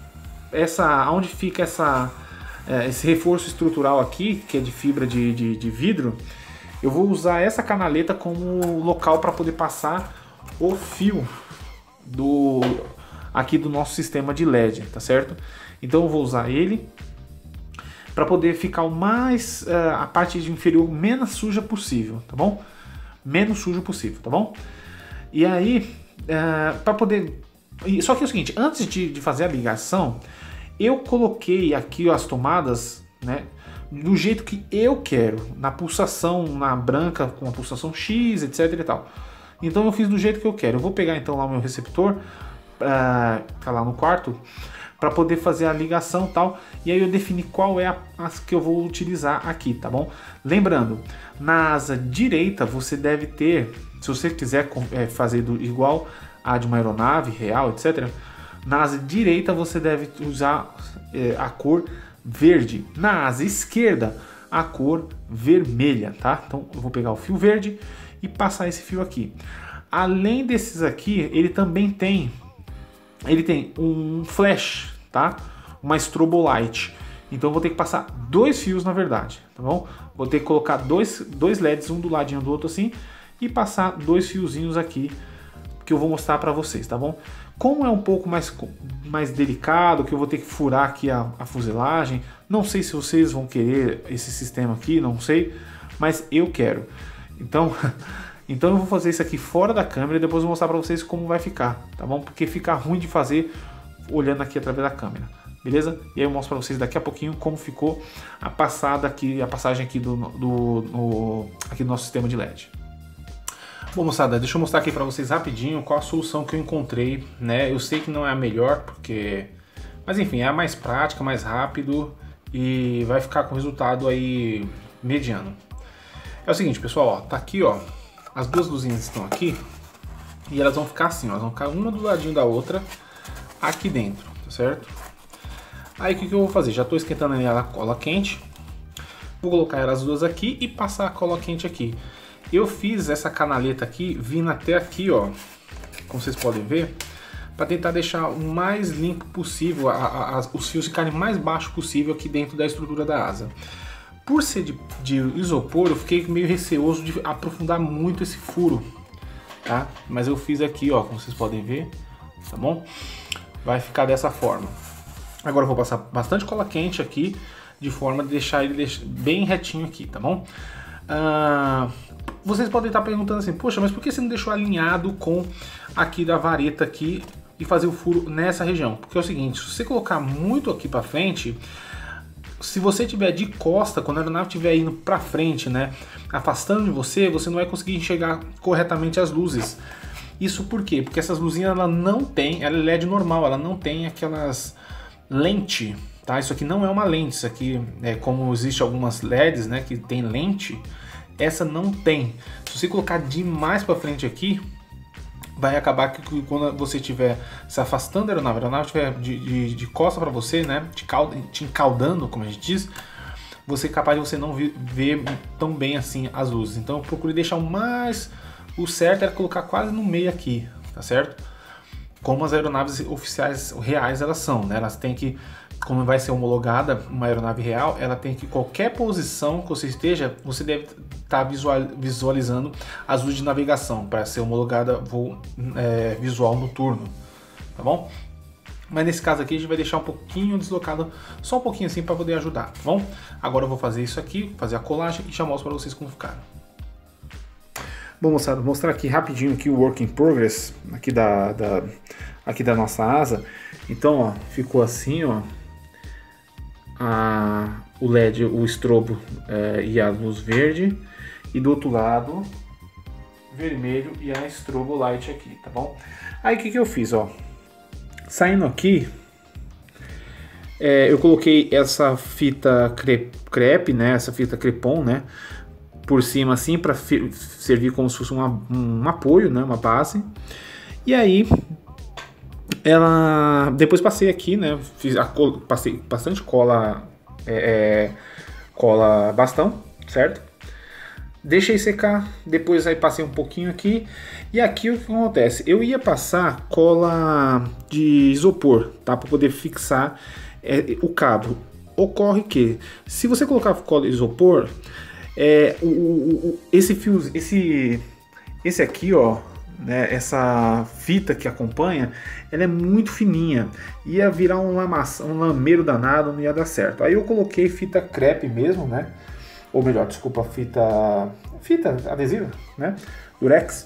essa onde fica essa, esse reforço estrutural aqui, que é de fibra de, de, de vidro. Eu vou usar essa canaleta como local para poder passar o fio do, aqui do nosso sistema de L E D, tá certo? Então eu vou usar ele para poder ficar o mais uh, a parte inferior menos suja possível, tá bom? Menos sujo possível, tá bom? E aí, uh, para poder... Só que é o seguinte, antes de, de fazer a ligação, eu coloquei aqui as tomadas, né, do jeito que eu quero, na pulsação, na branca, com a pulsação X, etc e tal. Então eu fiz do jeito que eu quero. Eu vou pegar então lá o meu receptor, uh, tá lá no quarto, para poder fazer a ligação e tal, e aí eu defini qual é a, as que eu vou utilizar aqui, tá bom? Lembrando, na asa direita você deve ter, se você quiser é, fazer do, igual a de uma aeronave real, etcétera, na asa direita você deve usar é, a cor verde, na asa esquerda a cor vermelha, tá? Então eu vou pegar o fio verde e passar esse fio aqui. Além desses aqui, ele também tem ele tem um flash, tá? Uma strobolight. Então eu vou ter que passar dois fios na verdade, tá bom? Vou ter que colocar dois, dois L E Ds, um do ladinho do outro assim, e passar dois fiozinhos aqui que eu vou mostrar para vocês, tá bom? Como é um pouco mais, mais delicado, que eu vou ter que furar aqui a, a fuselagem, não sei se vocês vão querer esse sistema aqui, não sei, mas eu quero. Então... Então eu vou fazer isso aqui fora da câmera e depois eu vou mostrar para vocês como vai ficar, tá bom? Porque fica ruim de fazer olhando aqui através da câmera, beleza? E aí eu mostro para vocês daqui a pouquinho como ficou a passada aqui, a passagem aqui do, do, no, aqui do nosso sistema de L E D. Bom, moçada, deixa eu mostrar aqui para vocês rapidinho qual a solução que eu encontrei, né? Eu sei que não é a melhor, porque... Mas enfim, é a mais prática, mais rápido e vai ficar com resultado aí mediano. É o seguinte, pessoal, ó, tá aqui, ó. As duas luzinhas estão aqui e elas vão ficar assim, ó, elas vão ficar uma do ladinho da outra aqui dentro, tá certo? Aí o que, que eu vou fazer? Já estou esquentando a cola quente, vou colocar elas duas aqui e passar a cola quente aqui. Eu fiz essa canaleta aqui vindo até aqui, ó, como vocês podem ver, para tentar deixar o mais limpo possível, a, a, a, os fios ficarem mais baixo possível aqui dentro da estrutura da asa. Por ser de, de isopor, eu fiquei meio receoso de aprofundar muito esse furo, tá? Mas eu fiz aqui, ó, como vocês podem ver, tá bom? Vai ficar dessa forma. Agora eu vou passar bastante cola quente aqui, de forma de deixar ele bem retinho aqui, tá bom? Ah, vocês podem estar perguntando assim, poxa, mas por que você não deixou alinhado com aqui da vareta aqui e fazer o furo nessa região? Porque é o seguinte, se você colocar muito aqui para frente... Se você tiver de costa, quando a aeronave estiver indo para frente, né, afastando de você, você não vai conseguir enxergar corretamente as luzes. Isso por quê? Porque essas luzinhas ela não tem, ela é L E D normal, ela não tem aquelas lente, tá? Isso aqui não é uma lente, isso aqui é como existe algumas L E Ds, né, que tem lente, essa não tem. Se você colocar demais para frente aqui, vai acabar que quando você estiver se afastando da aeronave, a aeronave estiver de, de, de costa para você, né, te, calda, te encaldando, como a gente diz, você é capaz de você não ver, ver tão bem assim as luzes. Então eu procurei deixar o mais... O certo era colocar quase no meio aqui, tá certo? Como as aeronaves oficiais reais elas são, né? Elas têm que, como vai ser homologada uma aeronave real, ela tem que qualquer posição que você esteja, você deve estar visualizando as luzes de navegação para ser homologada voo é, visual noturno, tá bom? Mas nesse caso aqui a gente vai deixar um pouquinho deslocado, só um pouquinho assim para poder ajudar, tá bom? Agora eu vou fazer isso aqui, fazer a colagem e já mostro para vocês como ficaram. Bom, moçada, vou mostrar aqui rapidinho aqui o work in progress aqui da, da, aqui da nossa asa. Então, ó, ficou assim, ó, a, o L E D, o estrobo é, e a luz verde, e do outro lado vermelho e a strobo light aqui, tá bom? Aí o que, que eu fiz, ó, saindo aqui, é, eu coloquei essa fita crepe, crepe, né, essa fita crepom, né, por cima assim, para servir como se fosse uma, um apoio, né, uma base. E aí ela depois passei aqui, né? Fiz a cola, passei bastante cola, é, é, cola bastão, certo? Deixei secar, depois aí passei um pouquinho aqui. E aqui o que acontece? Eu ia passar cola de isopor, tá? Para poder fixar é, o cabo. Ocorre que, se você colocar cola de isopor, é, o, o, esse fio, esse, esse aqui, ó, né, essa fita que acompanha, ela é muito fininha. Ia virar um, lamaça, um lameiro danado, não ia dar certo. Aí eu coloquei fita crepe mesmo, né? Ou melhor, desculpa, fita, fita adesiva, né? Durex.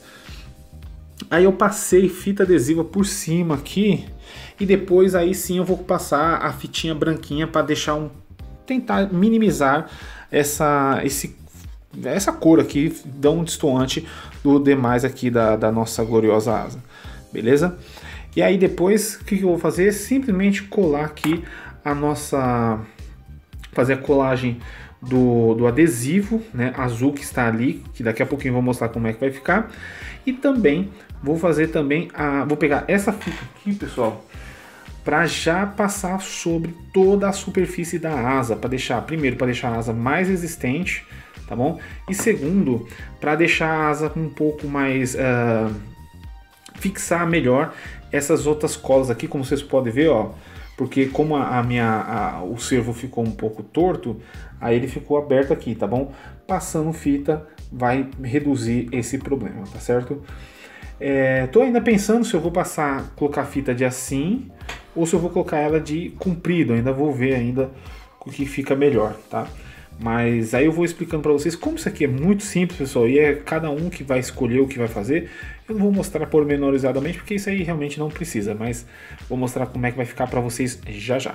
Aí eu passei fita adesiva por cima aqui e depois aí sim eu vou passar a fitinha branquinha para deixar um, tentar minimizar essa, esse, essa cor aqui, dar um destoante do demais aqui da, da nossa gloriosa asa, beleza? E aí depois o que eu vou fazer? Simplesmente colar aqui a nossa, fazer a colagem Do, do adesivo, né, azul que está ali, que daqui a pouquinho eu vou mostrar como é que vai ficar. E também vou fazer também a, vou pegar essa fita aqui, pessoal, para já passar sobre toda a superfície da asa, para deixar, primeiro, para deixar a asa mais resistente, tá bom? E segundo, para deixar a asa um pouco mais uh, fixar melhor essas outras colas aqui, como vocês podem ver, ó. Porque como a, a minha, a, o servo ficou um pouco torto, aí ele ficou aberto aqui, tá bom? Passando fita vai reduzir esse problema, tá certo? É, tô ainda pensando se eu vou passar, colocar fita de assim, ou se eu vou colocar ela de comprido, ainda vou ver ainda o que fica melhor, tá? Mas aí eu vou explicando para vocês como isso aqui é muito simples, pessoal, e é cada um que vai escolher o que vai fazer. Eu não vou mostrar pormenorizadamente, porque isso aí realmente não precisa, mas vou mostrar como é que vai ficar para vocês já já.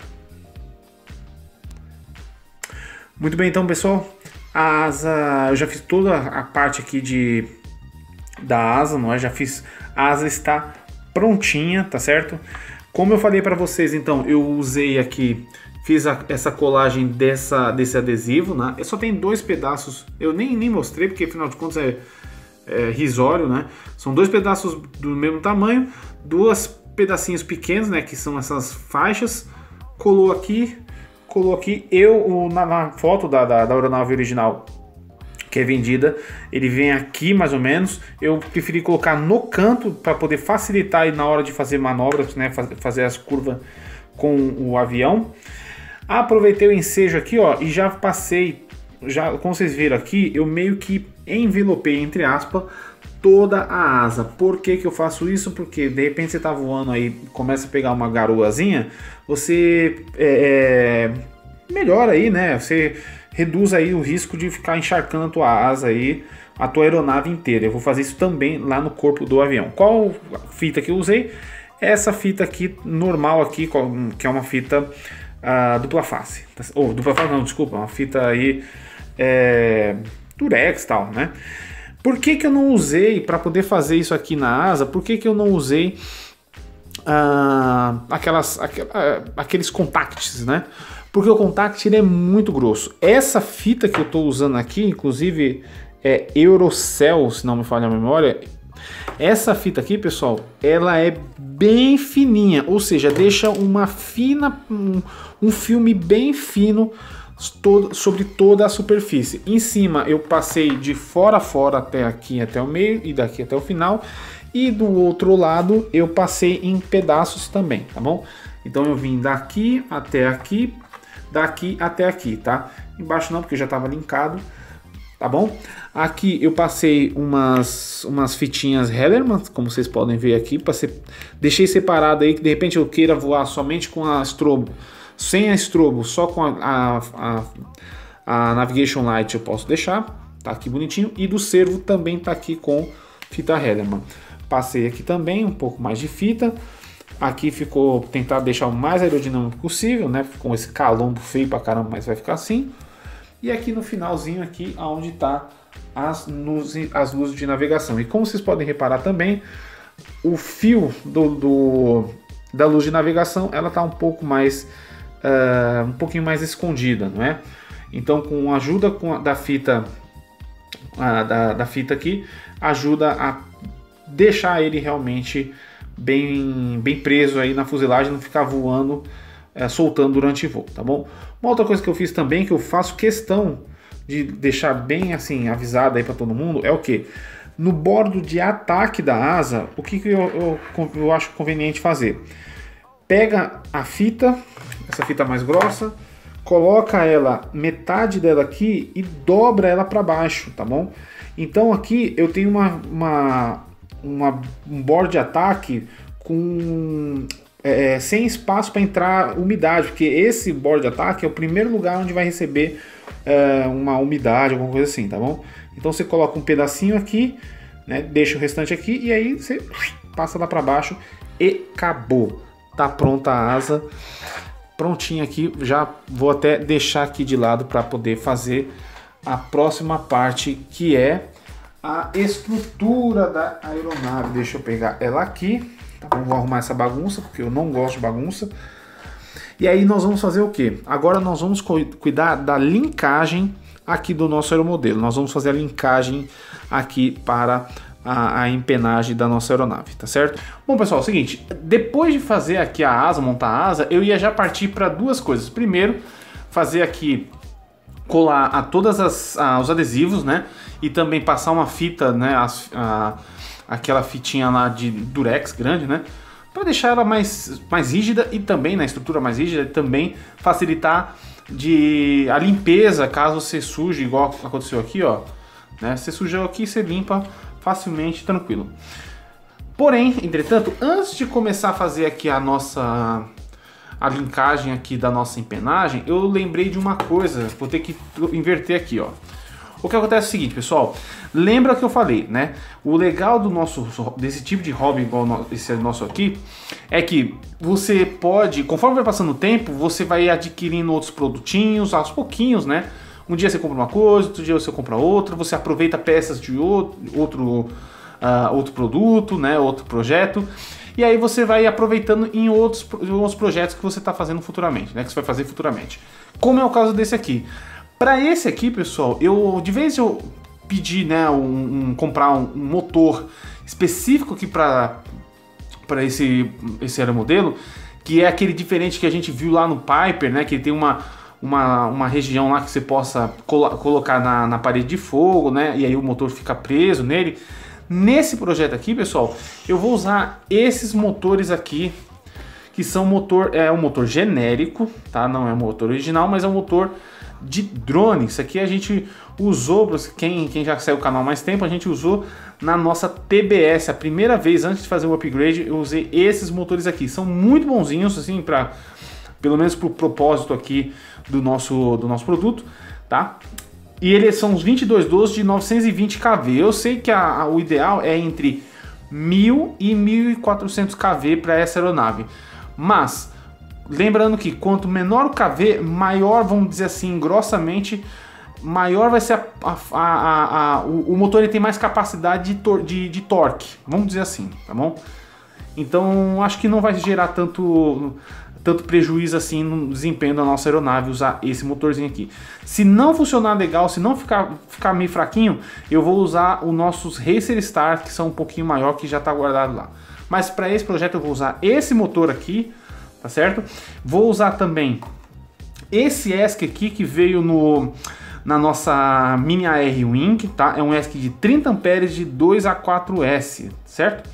Muito bem, então, pessoal, a asa, eu já fiz toda a parte aqui de da asa, não é? Já fiz, a asa está prontinha, tá certo? Como eu falei para vocês, então, eu usei aqui, fiz a, essa colagem dessa, desse adesivo, né? Eu só tem dois pedaços, eu nem, nem mostrei, porque afinal de contas é, é risório, né? São dois pedaços do mesmo tamanho, duas pedacinhos pequenos, né? Que são essas faixas, colou aqui, colou aqui. Eu, na, na foto da, da, da aeronave original, que é vendida, ele vem aqui mais ou menos. Eu preferi colocar no canto para poder facilitar aí na hora de fazer manobras, né? Fazer as curvas com o avião. Aproveitei o ensejo aqui, ó, e já passei, já, como vocês viram aqui, eu meio que envelopei, entre aspas, toda a asa. Por que que eu faço isso? Porque de repente você tá voando aí, começa a pegar uma garoazinha, você é, é, melhora aí, né? Você reduz aí o risco de ficar encharcando a tua asa aí, a tua aeronave inteira. Eu vou fazer isso também lá no corpo do avião. Qual fita que eu usei? Essa fita aqui, normal aqui, que é uma fita Uh, dupla face, ou oh, dupla face não, desculpa, uma fita aí é, Durex e tal, né? Por que que eu não usei, para poder fazer isso aqui na asa, por que que eu não usei uh, aquelas, aqu, uh, aqueles contacts, né? Porque o contact ele é muito grosso. Essa fita que eu estou usando aqui, inclusive é Eurocell, se não me falha a memória. Essa fita aqui, pessoal, ela é bem fininha, ou seja, deixa uma fina, um, um filme bem fino todo, sobre toda a superfície. Em cima eu passei de fora a fora até aqui, até o meio, e daqui até o final. E do outro lado eu passei em pedaços também, tá bom? Então eu vim daqui até aqui, daqui até aqui, tá? Embaixo não, porque já estava linkado. Tá bom? Aqui eu passei umas, umas fitinhas Hellerman, como vocês podem ver aqui. Passei, deixei separado aí, que de repente eu queira voar somente com a strobo, sem a strobo, só com a, a, a, a Navigation Light eu posso deixar. Tá aqui bonitinho. E do servo também tá aqui com fita Hellerman. Passei aqui também um pouco mais de fita. Aqui ficou, tentar deixar o mais aerodinâmico possível, né? Com esse calombo feio pra caramba, mas vai ficar assim. E aqui no finalzinho aqui, onde está as luzes, as luzes de navegação. E como vocês podem reparar também, o fio do, do da luz de navegação, ela está um pouco mais, uh, um pouquinho mais escondida, não é? Então, com a ajuda com a, da fita, uh, da, da fita aqui, ajuda a deixar ele realmente bem, bem preso aí na fuselagem, não ficar voando, é, soltando durante o voo, tá bom? Uma outra coisa que eu fiz também, que eu faço questão de deixar bem assim avisado aí para todo mundo, é o que? No bordo de ataque da asa, o que, que eu, eu, eu acho conveniente fazer? Pega a fita, essa fita mais grossa, coloca ela, metade dela aqui e dobra ela para baixo, tá bom? Então aqui eu tenho uma, uma, uma um bordo de ataque com é, sem espaço para entrar umidade, porque esse bordo de ataque é o primeiro lugar onde vai receber é, uma umidade, alguma coisa assim, tá bom? Então você coloca um pedacinho aqui, né, deixa o restante aqui e aí você passa lá para baixo e acabou. Tá pronta a asa, prontinha aqui. Já vou até deixar aqui de lado para poder fazer a próxima parte, que é a estrutura da aeronave. Deixa eu pegar ela aqui, tá bom? Vou arrumar essa bagunça porque eu não gosto de bagunça. E aí nós vamos fazer o que? Agora nós vamos cuidar da linkagem aqui do nosso aeromodelo. Nós vamos fazer a linkagem aqui para a, a empenagem da nossa aeronave, tá certo? Bom, pessoal, é o seguinte, depois de fazer aqui a asa, montar a asa, eu ia já partir para duas coisas. Primeiro, fazer aqui, colar a todas as a, os adesivos, né? E também passar uma fita, né? As, a, aquela fitinha lá de durex grande, né? Para deixar ela mais, mais rígida e também na estrutura mais rígida, e também facilitar de a limpeza caso você suje, igual aconteceu aqui, ó, né? Você sujou aqui, você limpa facilmente, tranquilo. Porém, entretanto, antes de começar a fazer aqui a nossa a linkagem aqui da nossa empenagem, eu lembrei de uma coisa, vou ter que inverter aqui, ó. O que acontece é o seguinte, pessoal, lembra que eu falei, né? O legal do nosso desse tipo de hobby igual esse nosso aqui é que você pode, conforme vai passando o tempo, você vai adquirindo outros produtinhos aos pouquinhos, né? Um dia você compra uma coisa, outro dia você compra outra, você aproveita peças de outro outro, uh, outro produto, né? Outro projeto. E aí você vai aproveitando em outros, em outros projetos que você está fazendo futuramente, né? Que você vai fazer futuramente. Como é o caso desse aqui. Para esse aqui, pessoal, eu de vez eu pedi, né, um, um, comprar um, um motor específico aqui para para esse esse aeromodelo, que é aquele diferente que a gente viu lá no Piper, né? Que ele tem uma uma, uma região lá que você possa colo colocar na, na parede de fogo, né? E aí o motor fica preso nele. Nesse projeto aqui, pessoal, eu vou usar esses motores aqui, que são motor, é um motor genérico, tá? Não é um motor original, mas é um motor de drone. Isso aqui a gente usou, quem, quem já saiu o canal há mais tempo, a gente usou na nossa T B S. A primeira vez, antes de fazer o upgrade, eu usei esses motores aqui. São muito bonzinhos, assim, para pelo menos para o propósito aqui do nosso, do nosso produto, tá? E eles são os vinte e dois doze de novecentos e vinte kV. Eu sei que a, a, o ideal é entre mil e mil e quatrocentos kV para essa aeronave, mas lembrando que quanto menor o kV, maior, vamos dizer assim, grossamente, maior vai ser a, a, a, a, o, o motor. Ele tem mais capacidade de, tor de, de torque, vamos dizer assim, tá bom? Então acho que não vai gerar tanto, tanto prejuízo assim no desempenho da nossa aeronave usar esse motorzinho aqui. Se não funcionar legal, se não ficar, ficar meio fraquinho, eu vou usar os nossos Racer Star, que são um pouquinho maior, que já está guardado lá. Mas para esse projeto eu vou usar esse motor aqui, tá certo? Vou usar também esse E S C aqui que veio no, na nossa Mini A R Wing, tá? É um E S C de trinta amperes de dois A quatro S, certo?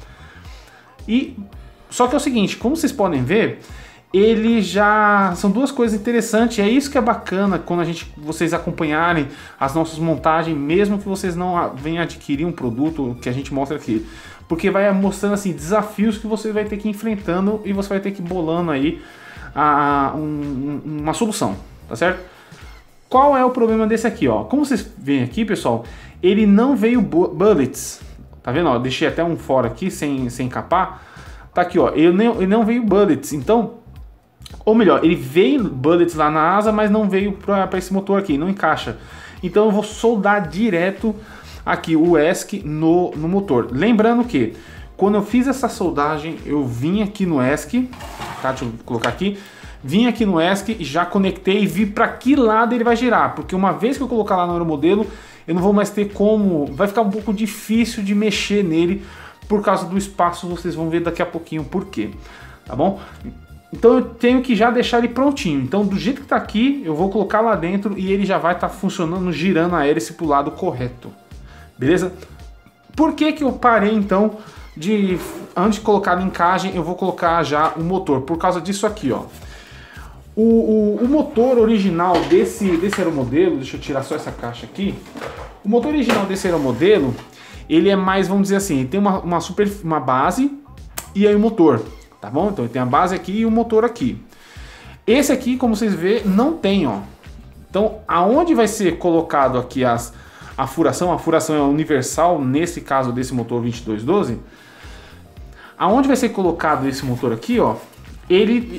E só que é o seguinte, como vocês podem ver, ele já são duas coisas interessantes. É isso que é bacana quando a gente, vocês acompanharem as nossas montagens, mesmo que vocês não venham adquirir um produto que a gente mostra aqui, porque vai mostrando assim desafios que você vai ter que ir enfrentando e você vai ter que ir bolando aí a, um, uma solução, tá certo? Qual é o problema desse aqui, ó? Como vocês veem aqui, pessoal, ele não veio bullets, tá vendo? Ó, deixei até um fora aqui sem, sem encapar. Tá aqui, ó, ele não, ele não veio bullets, então, ou melhor, ele veio bullets lá na asa, mas não veio para esse motor aqui, não encaixa. Então eu vou soldar direto aqui o E S C no, no motor. Lembrando que quando eu fiz essa soldagem, eu vim aqui no E S C, tá? Deixa eu colocar aqui. Vim aqui no E S C e já conectei e vi para que lado ele vai girar, porque uma vez que eu colocar lá no aeromodelo, eu não vou mais ter como, vai ficar um pouco difícil de mexer nele, por causa do espaço, vocês vão ver daqui a pouquinho por quê, tá bom? Então eu tenho que já deixar ele prontinho. Então do jeito que está aqui, eu vou colocar lá dentro e ele já vai estar tá funcionando, girando a hélice para o lado correto, beleza? Por que que eu parei então de, antes de colocar a linkagem, eu vou colocar já o motor? Por causa disso aqui, ó. O, o, o motor original desse, desse aeromodelo, deixa eu tirar só essa caixa aqui. O motor original desse aeromodelo, ele é mais, vamos dizer assim, ele tem uma, uma, super, uma base e aí o motor, tá bom? Então ele tem a base aqui e o motor aqui. Esse aqui, como vocês vê, não tem, ó. Então, aonde vai ser colocado aqui as, a furação, a furação é universal, nesse caso desse motor vinte e dois doze, aonde vai ser colocado esse motor aqui, ó, ele...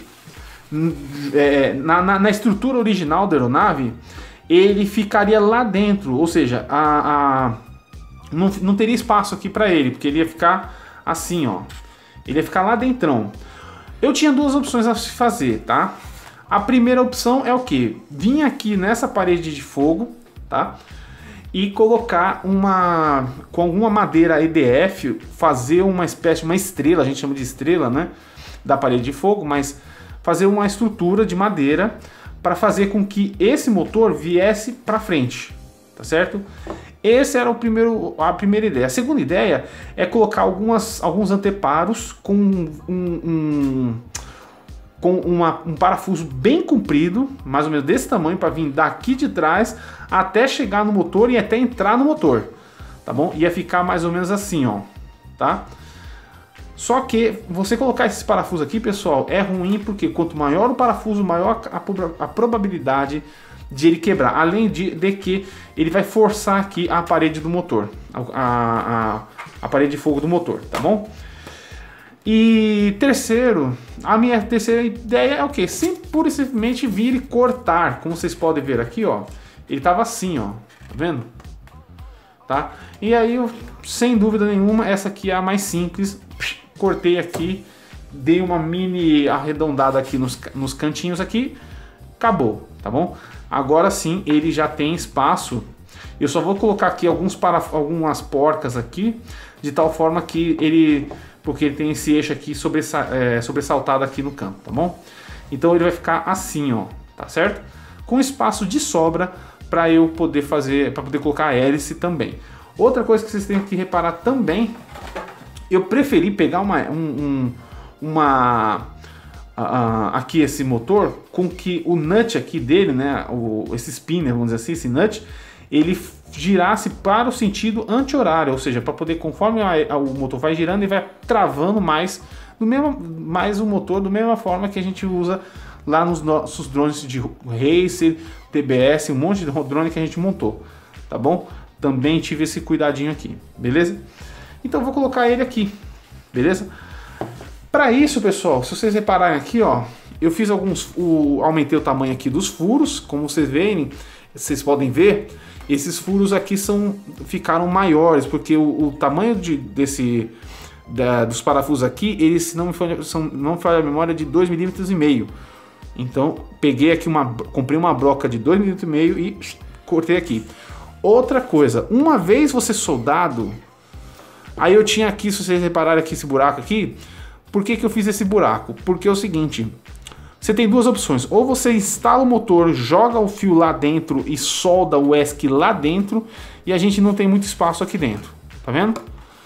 É, na, na, na estrutura original da aeronave, ele ficaria lá dentro, ou seja, a, a, não, não teria espaço aqui para ele, porque ele ia ficar assim, ó, ele ia ficar lá dentrão. Eu tinha duas opções a se fazer, tá? A primeira opção é o que? Vir aqui nessa parede de fogo, tá? E colocar uma, com alguma madeira E D F, fazer uma espécie de uma estrela, a gente chama de estrela, né? Da parede de fogo, mas fazer uma estrutura de madeira para fazer com que esse motor viesse para frente, tá certo? Esse era o primeiro, a primeira ideia. A segunda ideia é colocar algumas, alguns anteparos com um, um, com uma, um parafuso bem comprido, mais ou menos desse tamanho, para vir daqui de trás até chegar no motor e até entrar no motor, tá bom? Ia ficar mais ou menos assim, ó, tá? Só que você colocar esses parafusos aqui, pessoal, é ruim porque quanto maior o parafuso, maior a, a probabilidade de ele quebrar. Além de, de que ele vai forçar aqui a parede do motor, a, a, a parede de fogo do motor, tá bom? E terceiro, a minha terceira ideia é o que? Sim, pura e simplesmente vir e cortar. Como vocês podem ver aqui, ó, ele tava assim, ó, tá vendo? Tá? E aí, eu, sem dúvida nenhuma, essa aqui é a mais simples. Cortei aqui, dei uma mini arredondada aqui nos, nos cantinhos aqui, acabou, tá bom? Agora sim, ele já tem espaço. Eu só vou colocar aqui alguns para, algumas porcas aqui, de tal forma que ele, porque ele tem esse eixo aqui sobressa, é, sobressaltado aqui no canto, tá bom? Então ele vai ficar assim, ó, tá certo? Com espaço de sobra para eu poder fazer, para poder colocar a hélice também. Outra coisa que vocês têm que reparar também, eu preferi pegar uma, um, um, uma uh, aqui esse motor com que o nut aqui dele, né, o, esse spinner, vamos dizer assim, esse nut, ele girasse para o sentido anti-horário, ou seja, para poder, conforme a, a, o motor vai girando, ele vai travando mais, do mesmo, mais o motor, da mesma forma que a gente usa lá nos nossos drones de racer, T B S, um monte de drone que a gente montou, tá bom? Também tive esse cuidadinho aqui, beleza? Então eu vou colocar ele aqui, beleza? Para isso, pessoal, se vocês repararem aqui, ó, eu fiz alguns, o, aumentei o tamanho aqui dos furos, como vocês veem, vocês podem ver, esses furos aqui são, ficaram maiores, porque o, o tamanho de, desse, da, dos parafusos aqui, eles, se não me falha, são, não falha a memória, de dois milímetros e meio. Então, peguei aqui uma, comprei uma broca de dois milímetros e meio e cortei aqui. Outra coisa, uma vez você soldado, aí eu tinha aqui, se vocês repararem aqui esse buraco aqui, por que que eu fiz esse buraco? Porque é o seguinte, você tem duas opções, ou você instala o motor, joga o fio lá dentro e solda o E S C lá dentro, e a gente não tem muito espaço aqui dentro, tá vendo?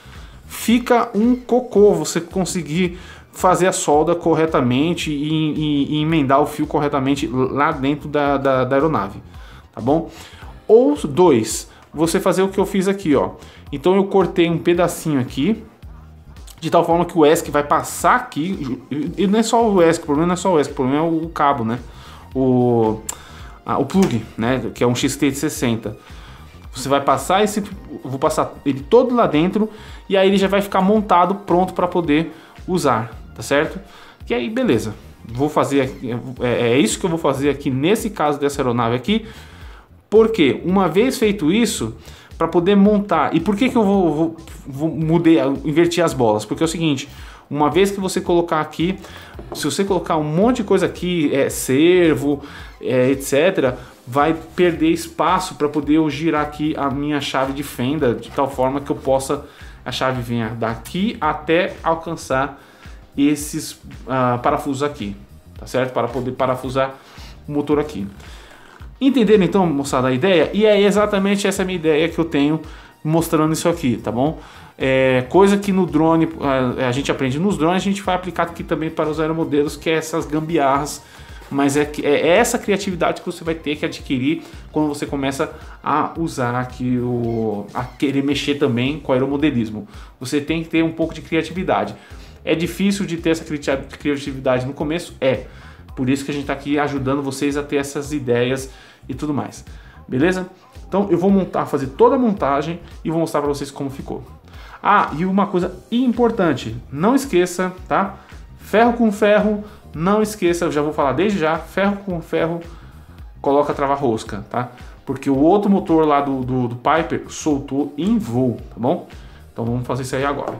Fica um cocô você conseguir fazer a solda corretamente e, e, e emendar o fio corretamente lá dentro da, da, da aeronave, tá bom? Ou dois, você fazer o que eu fiz aqui, ó. Então eu cortei um pedacinho aqui, de tal forma que o E S C vai passar aqui, e não é só o E S C, o problema não é só o E S C, o problema é o cabo, né? O, ah, o plug, né? Que é um X T sessenta. Você vai passar esse, eu vou passar ele todo lá dentro, e aí ele já vai ficar montado, pronto para poder usar, tá certo? E aí, beleza. Vou fazer, é, é isso que eu vou fazer aqui nesse caso dessa aeronave aqui, porque uma vez feito isso, para poder montar, e por que que eu vou, vou, vou mudei, invertir as bolas? Porque é o seguinte, uma vez que você colocar aqui, se você colocar um monte de coisa aqui, é, servo, é, etcétera, vai perder espaço para poder eu girar aqui a minha chave de fenda, de tal forma que eu possa a chave venha daqui até alcançar esses uh, parafusos aqui, tá certo? Para poder parafusar o motor aqui. Entenderam então, moçada, a ideia? E é exatamente essa minha ideia que eu tenho mostrando isso aqui, tá bom? É, coisa que no drone, a, a gente aprende nos drones, a gente vai aplicar aqui também para os aeromodelos, que é essas gambiarras, mas é, é essa criatividade que você vai ter que adquirir quando você começa a usar aqui, o, a querer mexer também com o aeromodelismo. Você tem que ter um pouco de criatividade. É difícil de ter essa criatividade no começo? É. Por isso que a gente está aqui ajudando vocês a ter essas ideias e tudo mais. Beleza? Então eu vou montar, fazer toda a montagem e vou mostrar para vocês como ficou. Ah, e uma coisa importante, não esqueça, tá? Ferro com ferro, não esqueça, eu já vou falar desde já, ferro com ferro, coloca trava-rosca, tá? Porque o outro motor lá do, do, do Piper soltou em voo, tá bom? Então vamos fazer isso aí agora.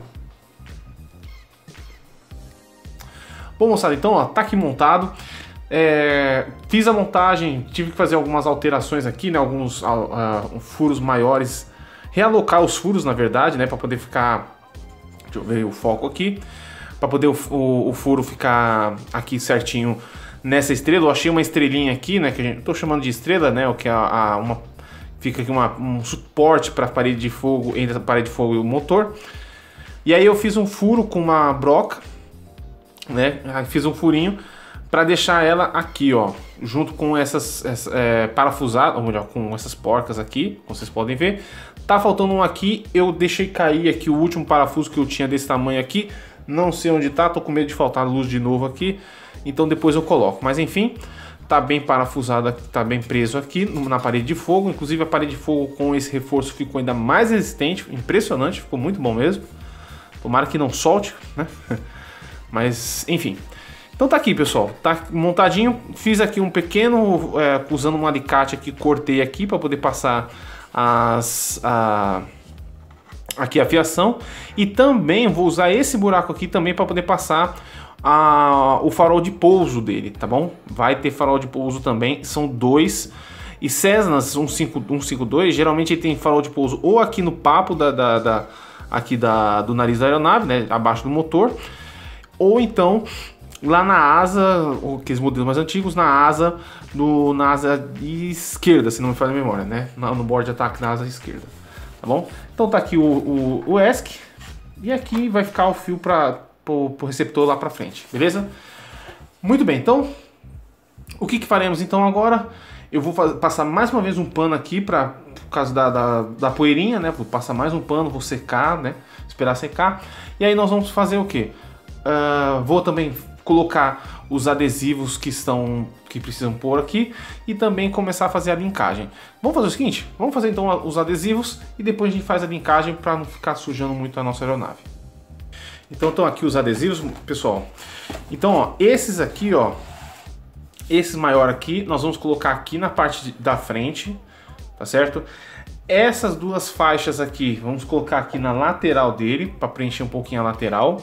Bom, moçada, então ó, tá aqui montado. É, fiz a montagem, tive que fazer algumas alterações aqui, né? Alguns uh, uh, furos maiores, realocar os furos, na verdade, né? Para poder ficar, deixa eu ver o foco aqui, para poder o, o, o furo ficar aqui certinho nessa estrela. Eu achei uma estrelinha aqui, né? Que a gente, tô chamando de estrela, né? O que é a, a, uma, fica aqui uma, um suporte para a parede de fogo, entre a parede de fogo e o motor. E aí eu fiz um furo com uma broca, né? Fiz um furinho para deixar ela aqui, ó, junto com essas, essas é, parafusadas, ou melhor, com essas porcas aqui, como vocês podem ver. Tá faltando um aqui, eu deixei cair aqui o último parafuso que eu tinha desse tamanho aqui. Não sei onde tá, tô com medo de faltar luz de novo aqui, então depois eu coloco. Mas enfim, tá bem parafusado, tá bem preso aqui na parede de fogo. Inclusive a parede de fogo com esse reforço ficou ainda mais resistente, impressionante, ficou muito bom mesmo. Tomara que não solte, né? Mas enfim. Então tá aqui, pessoal, tá montadinho. Fiz aqui um pequeno, é, usando um alicate aqui, cortei aqui para poder passar as, a, aqui a fiação. E também vou usar esse buraco aqui também para poder passar a, o farol de pouso dele, tá bom? Vai ter farol de pouso também, são dois. E Cessnas cento e cinquenta e dois, geralmente ele tem farol de pouso ou aqui no papo da, da, da, aqui da, do nariz da aeronave, né, abaixo do motor, ou então lá na asa, aqueles modelos mais antigos, na asa, no, na asa esquerda, se não me falha a memória, né? No, no board de ataque na asa esquerda, tá bom? Então tá aqui o, o, o E S C e aqui vai ficar o fio para o receptor lá para frente, beleza? Muito bem, então o que que faremos então agora? Eu vou fazer, passar mais uma vez um pano aqui para por causa da, da, da poeirinha, né? Vou passar mais um pano, vou secar, né? Esperar secar e aí nós vamos fazer o que? Uh, vou também colocar os adesivos que estão que precisam pôr aqui e também começar a fazer a linkagem. Vamos fazer o seguinte, vamos fazer então os adesivos e depois a gente faz a linkagem para não ficar sujando muito a nossa aeronave. Então estão aqui os adesivos, pessoal. Então, ó, esses aqui, ó, esses maior aqui, nós vamos colocar aqui na parte da frente, tá certo? Essas duas faixas aqui, vamos colocar aqui na lateral dele para preencher um pouquinho a lateral.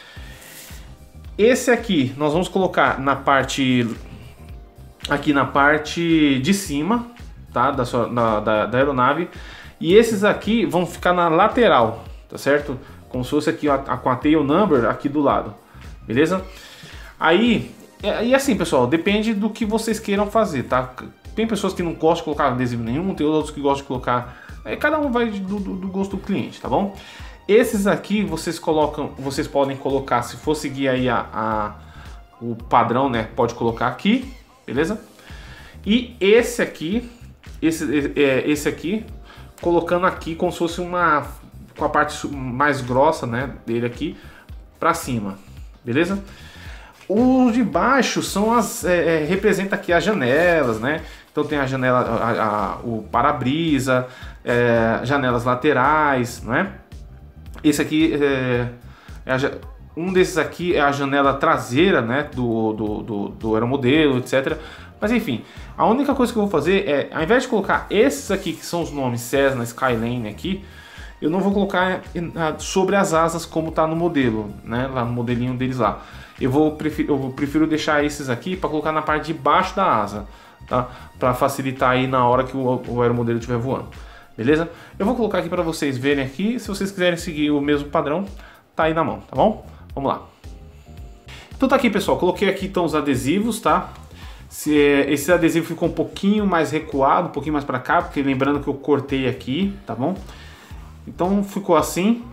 Esse aqui nós vamos colocar na parte aqui na parte de cima, tá, da, sua, da, da, da aeronave, e esses aqui vão ficar na lateral, tá certo? Como se fosse aqui a, a, com a tail number aqui do lado, beleza? Aí, e assim, pessoal, depende do que vocês queiram fazer, tá? Tem pessoas que não gostam de colocar adesivo nenhum, tem outros que gostam de colocar, é, cada um vai do, do, do gosto do cliente, tá bom? Esses aqui vocês colocam, vocês podem colocar, se for seguir aí a, a, o padrão, né? Pode colocar aqui, beleza? E esse aqui, esse, é, esse aqui, colocando aqui como se fosse uma, com a parte mais grossa, né? Dele aqui para cima, beleza? Os de baixo são as, é, é, representa aqui as janelas, né? Então tem a janela, a, a, o para-brisa, é, janelas laterais, não é? Esse aqui é, é a, um desses aqui é a janela traseira, né, do, do, do, do aeromodelo, etcétera. Mas enfim, a única coisa que eu vou fazer é, ao invés de colocar esses aqui, que são os nomes Cessna, Skyline aqui, eu não vou colocar sobre as asas como está no modelo, né, lá no modelinho deles lá. Eu, vou, eu prefiro deixar esses aqui para colocar na parte de baixo da asa, tá? Para facilitar aí na hora que o, o aeromodelo estiver voando. beleza? Eu vou colocar aqui para vocês verem aqui, se vocês quiserem seguir o mesmo padrão, tá aí na mão, tá bom? Vamos lá. Então tá aqui, pessoal, coloquei aqui então os adesivos, tá? Se, esse adesivo ficou um pouquinho mais recuado, um pouquinho mais para cá, porque lembrando que eu cortei aqui, tá bom? Então ficou assim.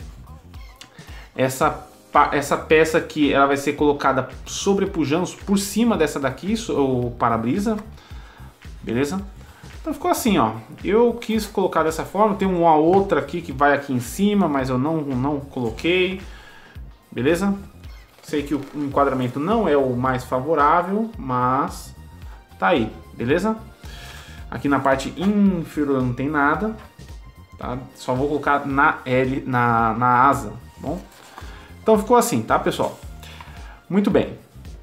Essa, essa peça aqui, ela vai ser colocada sobrepujando por cima dessa daqui, o para-brisa, beleza? Então ficou assim, ó. Eu quis colocar dessa forma, tem uma outra aqui que vai aqui em cima, mas eu não, não coloquei, beleza? Sei que o enquadramento não é o mais favorável, mas tá aí, beleza? Aqui na parte inferior não tem nada, tá? Só vou colocar na L, na, na asa, tá bom? Então ficou assim, tá, pessoal? Muito bem.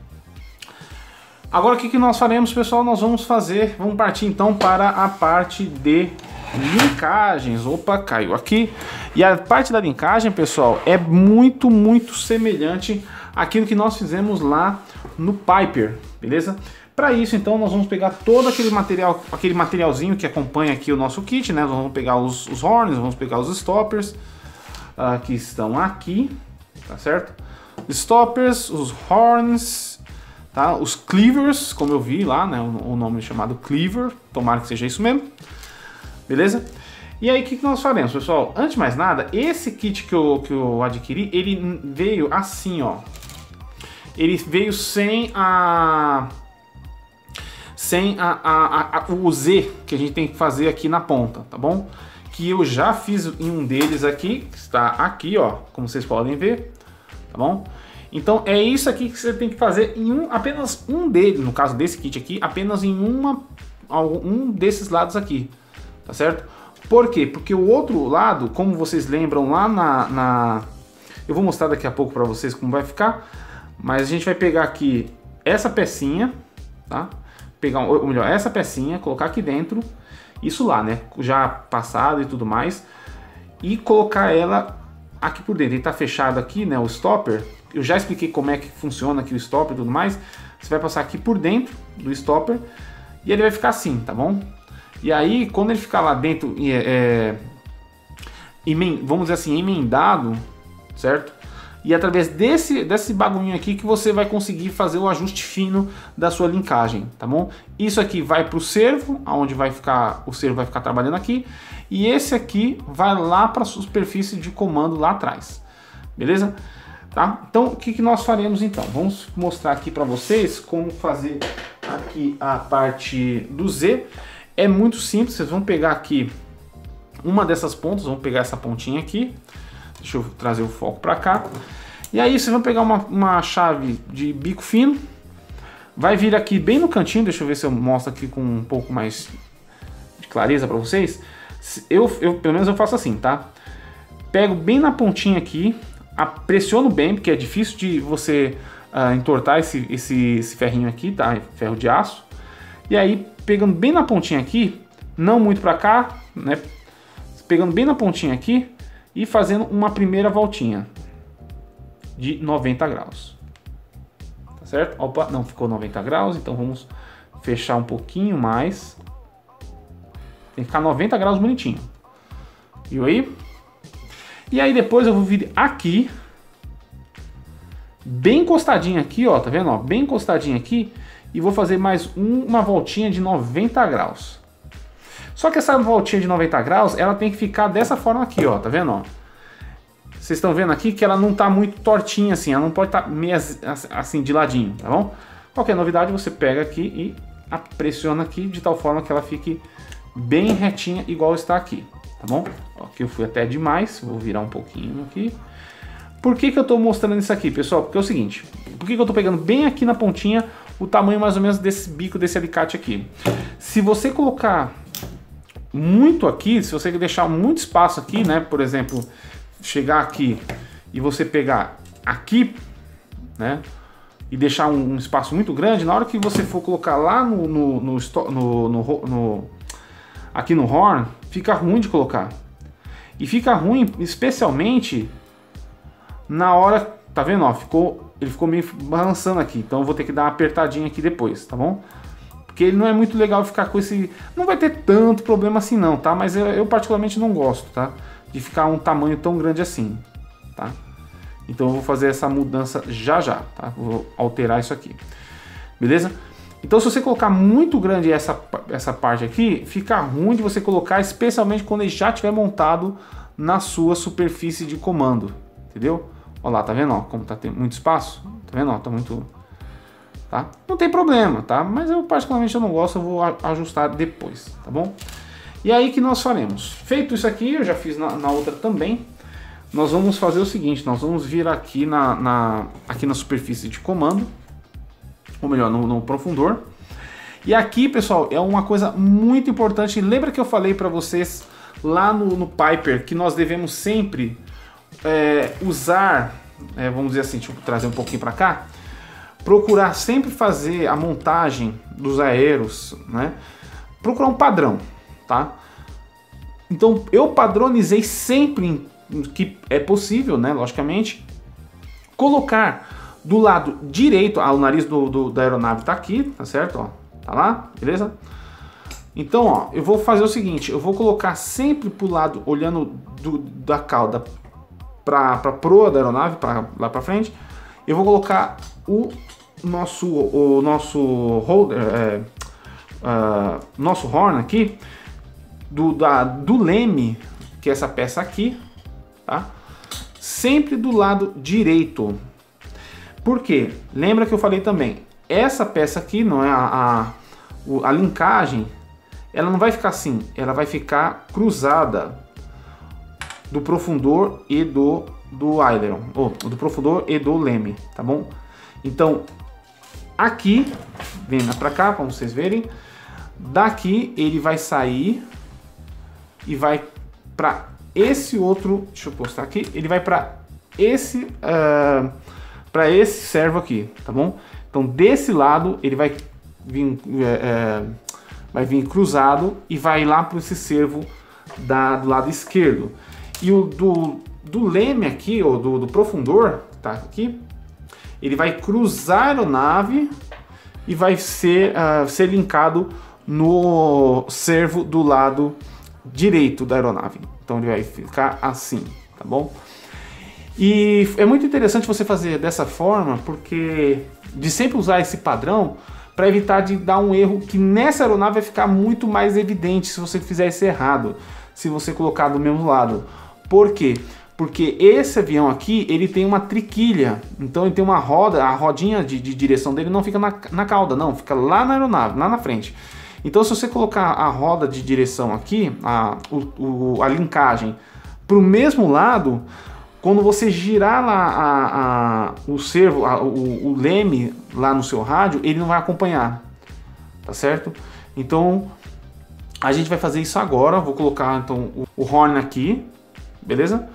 Agora o que, que nós faremos, pessoal? Nós vamos fazer, vamos partir então para a parte de linkagens. Opa, caiu aqui. E a parte da linkagem, pessoal, é muito, muito semelhante àquilo que nós fizemos lá no Piper, beleza? Para isso, então, nós vamos pegar todo aquele material, aquele materialzinho que acompanha aqui o nosso kit, né? Nós vamos pegar os, os horns, vamos pegar os stoppers, uh, que estão aqui, tá certo? Stoppers, os horns, tá? Os cleavers, como eu vi lá, né? O, o nome chamado cleaver, tomara que seja isso mesmo, beleza? E aí, o que, que nós faremos, pessoal? Antes de mais nada, esse kit que eu, que eu adquiri, ele veio assim, ó. Ele veio sem a... sem a, a, a, o Z que a gente tem que fazer aqui na ponta, tá bom? Que eu já fiz em um deles aqui, que está aqui, ó, como vocês podem ver, tá bom? Então é isso aqui que você tem que fazer em um, apenas um deles, no caso desse kit aqui, apenas em uma, um desses lados aqui, tá certo? Por quê? Porque o outro lado, como vocês lembram lá na... na eu vou mostrar daqui a pouco para vocês como vai ficar, mas a gente vai pegar aqui essa pecinha, tá? Pegar, ou melhor, essa pecinha, colocar aqui dentro, isso lá, né, já passado e tudo mais, e colocar ela aqui por dentro. Ele tá fechado aqui, né, o stopper, eu já expliquei como é que funciona aqui o stopper e tudo mais. Você vai passar aqui por dentro do stopper e ele vai ficar assim, tá bom? E aí, quando ele ficar lá dentro, é, é, vamos dizer assim, emendado, certo? E através desse, desse bagulhinho aqui que você vai conseguir fazer o ajuste fino da sua linkagem, tá bom? Isso aqui vai para o servo, onde vai ficar, o servo vai ficar trabalhando aqui. E esse aqui vai lá para a superfície de comando lá atrás, beleza? Tá? Então, o que, que nós faremos então? Vamos mostrar aqui para vocês como fazer aqui a parte do Z. É muito simples, vocês vão pegar aqui uma dessas pontas, vamos pegar essa pontinha aqui. Deixa eu trazer o foco para cá. E aí vocês vão pegar uma, uma chave de bico fino. Vai vir aqui bem no cantinho. Deixa eu ver se eu mostro aqui com um pouco mais de clareza para vocês. Eu, eu, pelo menos eu faço assim, tá? Pego bem na pontinha aqui. Pressiono bem, porque é difícil de você uh, entortar esse, esse, esse ferrinho aqui, tá? Ferro de aço. E aí, pegando bem na pontinha aqui, não muito para cá, né? Pegando bem na pontinha aqui e fazendo uma primeira voltinha de noventa graus, tá certo? Opa, não ficou noventa graus, então vamos fechar um pouquinho mais. Tem que ficar noventa graus bonitinho. Viu aí? E aí depois eu vou vir aqui, bem encostadinho aqui, ó, tá vendo? Ó, bem encostadinho aqui, e vou fazer mais um, uma voltinha de noventa graus. Só que essa voltinha de noventa graus, ela tem que ficar dessa forma aqui, ó, tá vendo? Ó? Vocês estão vendo aqui que ela não tá muito tortinha assim, ela não pode estar tá meio assim de ladinho, tá bom? Qualquer novidade você pega aqui e pressiona aqui de tal forma que ela fique bem retinha igual está aqui, tá bom? Aqui eu fui até demais, vou virar um pouquinho aqui. Por que que eu tô mostrando isso aqui, pessoal? Porque é o seguinte, por que que eu tô pegando bem aqui na pontinha o tamanho mais ou menos desse bico desse alicate aqui? Se você colocar muito aqui, se você deixar muito espaço aqui, né, por exemplo, chegar aqui e você pegar aqui, né, e deixar um, um espaço muito grande, na hora que você for colocar lá no, no, no, no, no, no aqui no horn, fica ruim de colocar. E fica ruim especialmente na hora, tá vendo, ó, ficou, ele ficou meio balançando aqui, então eu vou ter que dar uma apertadinha aqui depois, tá bom? Porque ele não é muito legal ficar com esse... Não vai ter tanto problema assim não, tá? Mas eu, eu particularmente não gosto, tá? De ficar um tamanho tão grande assim, tá? Então eu vou fazer essa mudança já já, tá? Vou alterar isso aqui, beleza? Então se você colocar muito grande essa, essa parte aqui, fica ruim de você colocar, especialmente quando ele já estiver montado na sua superfície de comando, entendeu? Olha lá, tá vendo? Ó, como tá tendo muito espaço, tá vendo? Ó, tá muito... Tá? Não tem problema, tá? Mas eu particularmente eu não gosto, eu vou ajustar depois, tá bom? E aí que nós faremos? Feito isso aqui, eu já fiz na, na outra também. Nós vamos fazer o seguinte, nós vamos vir aqui na, na, aqui na superfície de comando, ou melhor, no, no profundor. E aqui, pessoal, é uma coisa muito importante. Lembra que eu falei para vocês lá no, no Piper que nós devemos sempre é, usar, é, vamos dizer assim, deixa eu trazer um pouquinho para cá, procurar sempre fazer a montagem dos aeros, né? Procurar um padrão, tá? Então eu padronizei sempre que é possível, né? Logicamente, colocar do lado direito, ah, o nariz do, do, da aeronave tá aqui, tá certo? Ó, tá lá, beleza? Então, ó, eu vou fazer o seguinte, eu vou colocar sempre pro lado, olhando do, da cauda para para proa da aeronave, para lá para frente, eu vou colocar o nosso o nosso holder, é, uh, nosso horn aqui do da do leme, que é essa peça aqui, tá? Sempre do lado direito. Por quê? Lembra que eu falei também, essa peça aqui não é a a, a linkagem, ela não vai ficar assim, ela vai ficar cruzada do profundor e do do aileron, ou do profundor e do leme, tá bom? Então aqui, vem para cá, como vocês verem, daqui ele vai sair e vai para esse outro, deixa eu postar aqui, ele vai para esse uh, para esse servo aqui, tá bom? Então desse lado ele vai vir é, vai vir cruzado e vai lá para esse servo da, do lado esquerdo. E o do, do leme aqui, ou do, do profundor, tá aqui, ele vai cruzar a aeronave e vai ser, uh, ser linkado no servo do lado direito da aeronave. Então ele vai ficar assim, tá bom? E é muito interessante você fazer dessa forma, porque de sempre usar esse padrão para evitar de dar um erro que nessa aeronave vai ficar muito mais evidente se você fizer isso errado, se você colocar do mesmo lado. Por quê? Porque esse avião aqui, ele tem uma triquilha, então ele tem uma roda, a rodinha de, de direção dele não fica na, na cauda, não, fica lá na aeronave, lá na frente. Então se você colocar a roda de direção aqui, a, o, o, a linkagem para o mesmo lado, quando você girar lá a, a, o servo, a, o, o leme lá no seu rádio, ele não vai acompanhar, tá certo? Então a gente vai fazer isso agora, vou colocar então o, o horn aqui, beleza?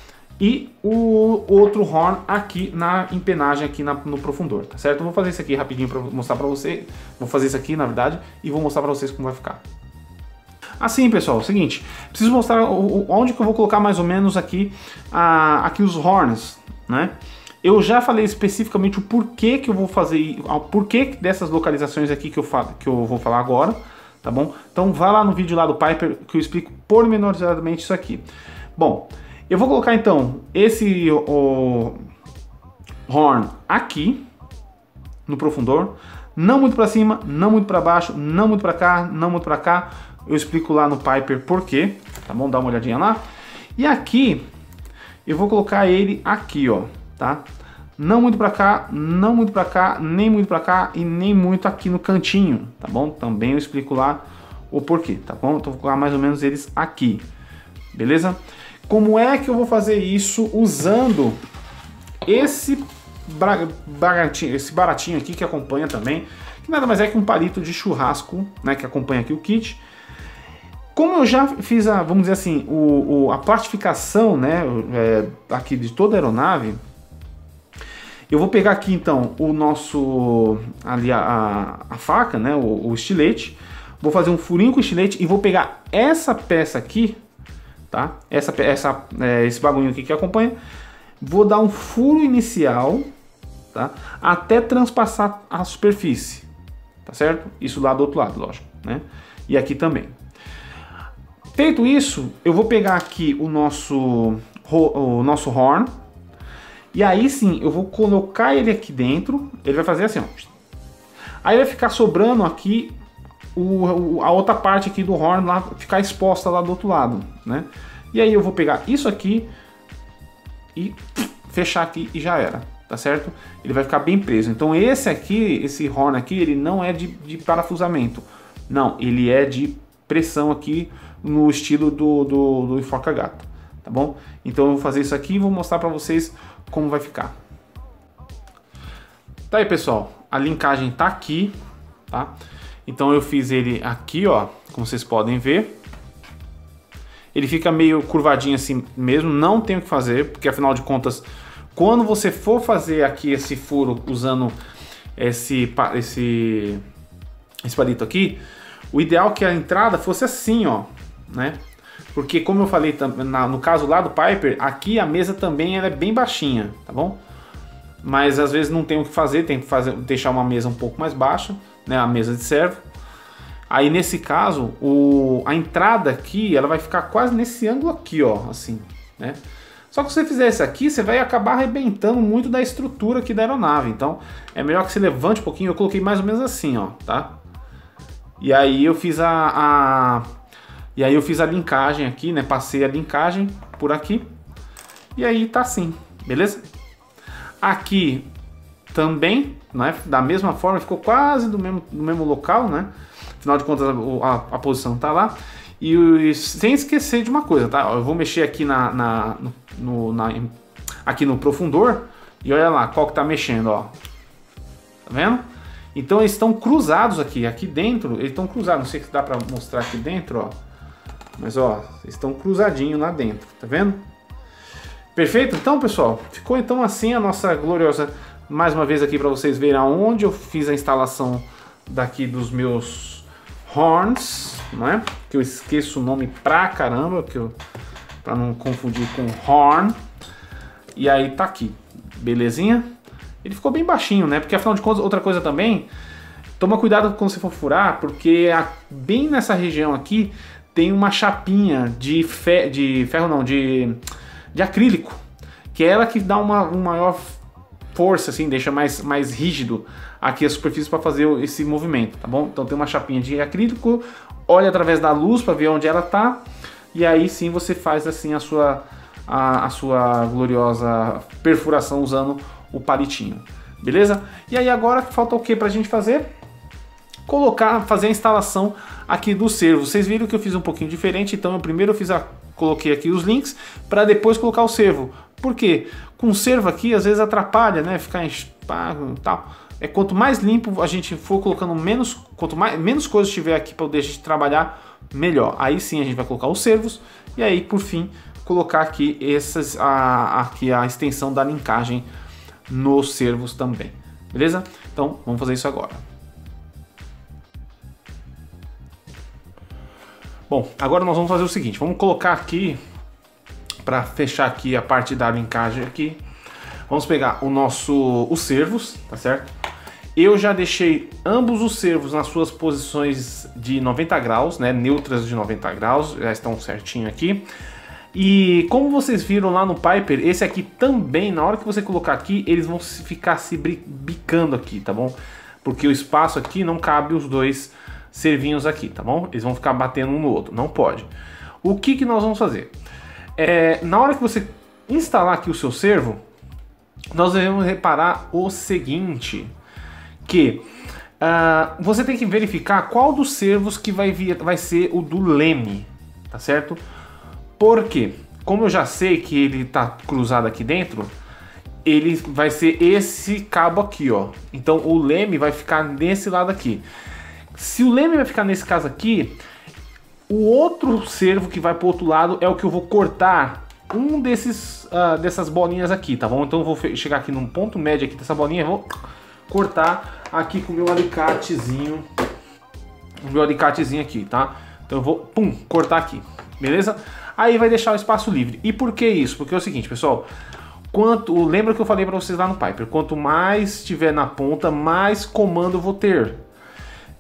E o outro horn aqui na empenagem, aqui na, no profundor, tá certo? Eu vou fazer isso aqui rapidinho para mostrar para você. Vou fazer isso aqui, na verdade, e vou mostrar para vocês como vai ficar. Assim, pessoal, é o seguinte, preciso mostrar onde que eu vou colocar mais ou menos aqui, a, aqui os horns, né? Eu já falei especificamente o porquê que eu vou fazer, o porquê dessas localizações aqui que eu, falo, que eu vou falar agora, tá bom? Então vá lá no vídeo lá do Piper que eu explico pormenorizadamente isso aqui. Bom, eu vou colocar então esse o, horn aqui no profundor, não muito para cima, não muito para baixo, não muito para cá, não muito para cá. Eu explico lá no Piper por quê, tá bom? Dá uma olhadinha lá. E aqui eu vou colocar ele aqui, ó, tá? Não muito para cá, não muito para cá, nem muito para cá e nem muito aqui no cantinho, tá bom? Também eu explico lá o porquê, tá bom? Então vou colocar mais ou menos eles aqui, beleza? Como é que eu vou fazer isso usando esse baratinho, esse baratinho aqui que acompanha também, que nada mais é que um palito de churrasco, né, que acompanha aqui o kit. Como eu já fiz a, vamos dizer assim, o, o, a plastificação, né, é, aqui de toda a aeronave, eu vou pegar aqui então o nosso, ali a, a, a faca, né, o, o estilete, vou fazer um furinho com o estilete e vou pegar essa peça aqui, tá? Essa, essa, é, esse bagulho aqui que acompanha, vou dar um furo inicial, tá? Até transpassar a superfície, tá certo? Isso lá do outro lado, lógico, né? E aqui também. Feito isso, eu vou pegar aqui o nosso, o nosso horn, e aí sim, eu vou colocar ele aqui dentro, ele vai fazer assim, ó. Aí vai ficar sobrando aqui o, a outra parte aqui do horn, lá, ficar exposta lá do outro lado, né? E aí eu vou pegar isso aqui e fechar aqui e já era, tá certo? Ele vai ficar bem preso. Então esse aqui, esse horn aqui, ele não é de, de parafusamento. Não, ele é de pressão aqui no estilo do, do, do enforca-gato, tá bom? Então eu vou fazer isso aqui e vou mostrar pra vocês como vai ficar. Tá aí, pessoal, a linkagem tá aqui, tá? Então eu fiz ele aqui, ó, como vocês podem ver. Ele fica meio curvadinho assim mesmo, não tem o que fazer, porque afinal de contas, quando você for fazer aqui esse furo usando esse, esse, esse palito aqui, o ideal é que a entrada fosse assim, ó, né? Porque como eu falei no caso lá do Piper, aqui a mesa também ela é bem baixinha, tá bom? Mas às vezes não tem o que fazer, tem que fazer, deixar uma mesa um pouco mais baixa, né? A mesa de servo. Aí nesse caso, o, a entrada aqui, ela vai ficar quase nesse ângulo aqui, ó, assim, né? Só que se você fizer isso aqui, você vai acabar arrebentando muito da estrutura aqui da aeronave. Então é melhor que você levante um pouquinho. Eu coloquei mais ou menos assim, ó, tá? E aí eu fiz a, a e aí eu fiz a linkagem aqui, né? Passei a linkagem por aqui. E aí tá assim, beleza? Aqui também, né? Da mesma forma, ficou quase do mesmo, do mesmo local, né? Afinal de contas, a, a, a posição tá lá. E, e sem esquecer de uma coisa, tá? Eu vou mexer aqui na, na, no, na, aqui no profundor. E olha lá, qual que tá mexendo, ó. Tá vendo? Então eles estão cruzados aqui. Aqui dentro, eles estão cruzados. Não sei se dá pra mostrar aqui dentro, ó. Mas, ó, eles estão cruzadinhos lá dentro. Tá vendo? Perfeito? Então, pessoal, ficou então assim a nossa gloriosa... Mais uma vez aqui para vocês verem aonde eu fiz a instalação daqui dos meus horns, né? Que eu esqueço o nome pra caramba, que eu, pra não confundir com horn. E aí tá aqui, belezinha? Ele ficou bem baixinho, né? Porque afinal de contas, outra coisa também, toma cuidado quando você for furar, porque a, bem nessa região aqui tem uma chapinha de, fe, de ferro, não, de, de acrílico, que é ela que dá uma, um maior força, assim, deixa mais, mais rígido aqui a superfície para fazer esse movimento, tá bom? Então tem uma chapinha de acrílico, olha através da luz para ver onde ela tá, e aí sim você faz assim a sua, a, a sua gloriosa perfuração usando o palitinho, beleza? E aí agora falta o que pra gente fazer? Colocar, fazer a instalação aqui do servo. Vocês viram que eu fiz um pouquinho diferente, então eu primeiro eu fiz a, coloquei aqui os links para depois colocar o servo. Por quê? Com o servo aqui às vezes atrapalha, né? Ficar em tal. É quanto mais limpo a gente for colocando menos, quanto mais menos coisas tiver aqui para poder a gente trabalhar, melhor. Aí sim a gente vai colocar os servos e aí por fim colocar aqui essas a, aqui a extensão da linkagem nos servos também. Beleza? Então vamos fazer isso agora. Bom, agora nós vamos fazer o seguinte, vamos colocar aqui, para fechar aqui a parte da linkagem aqui, vamos pegar o nosso, os servos, tá certo? Eu já deixei ambos os servos nas suas posições de noventa graus, né, neutras de noventa graus, já estão certinho aqui. E como vocês viram lá no Piper, esse aqui também, na hora que você colocar aqui, eles vão ficar se bicando aqui, tá bom? Porque o espaço aqui não cabe os dois servinhos aqui, tá bom? Eles vão ficar batendo um no outro, não pode. O que que nós vamos fazer? É, na hora que você instalar aqui o seu servo, nós devemos reparar o seguinte, que uh, você tem que verificar qual dos servos que vai, vir, vai ser o do leme, tá certo? Porque, como eu já sei que ele tá cruzado aqui dentro, ele vai ser esse cabo aqui, ó. Então o leme vai ficar nesse lado aqui. Se o leme vai ficar nesse caso aqui, o outro servo que vai para o outro lado é o que eu vou cortar um desses uh, dessas bolinhas aqui, tá bom? Então eu vou chegar aqui num ponto médio aqui dessa bolinha, vou cortar aqui com o meu alicatezinho, o meu alicatezinho aqui, tá? Então eu vou, pum, cortar aqui, beleza? Aí vai deixar o espaço livre. E por que isso? Porque é o seguinte, pessoal, quanto, lembra que eu falei para vocês lá no Piper, quanto mais estiver na ponta, mais comando eu vou ter.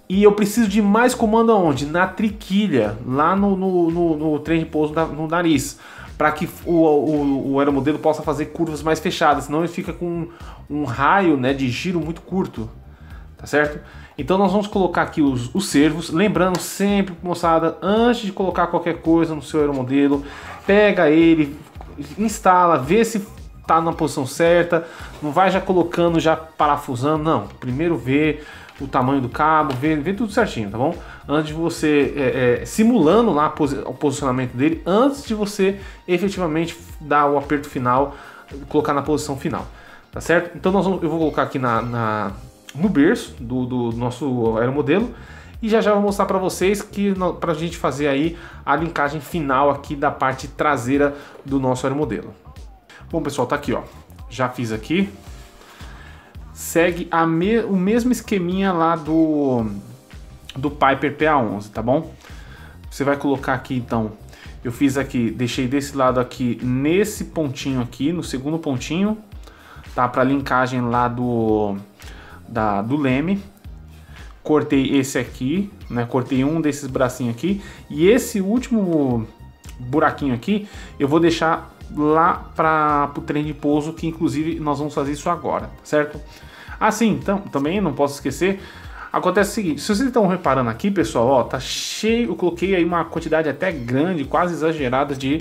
E eu preciso de mais comando aonde? Na triquilha, lá no, no, no, no trem de pouso da, no nariz, para que o, o, o aeromodelo possa fazer curvas mais fechadas, senão ele fica com um raio, né, de giro muito curto, tá certo? Então nós vamos colocar aqui os, os servos, lembrando sempre, moçada, antes de colocar qualquer coisa no seu aeromodelo, pega ele, instala, vê se tá na posição certa, não vai já colocando, já parafusando, não. Primeiro vê o tamanho do cabo, vê, vê tudo certinho, tá bom? Antes de você, é, é, simulando lá o posicionamento dele, antes de você efetivamente dar o aperto final, colocar na posição final, tá certo? Então nós vamos, eu vou colocar aqui na... na no berço do, do nosso aeromodelo e já já vou mostrar para vocês que para a gente fazer aí a linkagem final aqui da parte traseira do nosso aeromodelo. Bom pessoal, tá aqui ó, já fiz aqui, segue a me, o mesmo esqueminha lá do do Piper P A onze, tá bom? Você vai colocar aqui então, eu fiz aqui, deixei desse lado aqui nesse pontinho aqui, no segundo pontinho, tá, para linkagem lá do Da, do leme, cortei esse aqui, né? Cortei um desses bracinhos aqui e esse último buraquinho aqui eu vou deixar lá para o trem de pouso, que inclusive nós vamos fazer isso agora, certo? Assim, então também não posso esquecer. Acontece o seguinte, se vocês estão reparando aqui, pessoal, ó, tá cheio. Eu coloquei aí uma quantidade até grande, quase exagerada de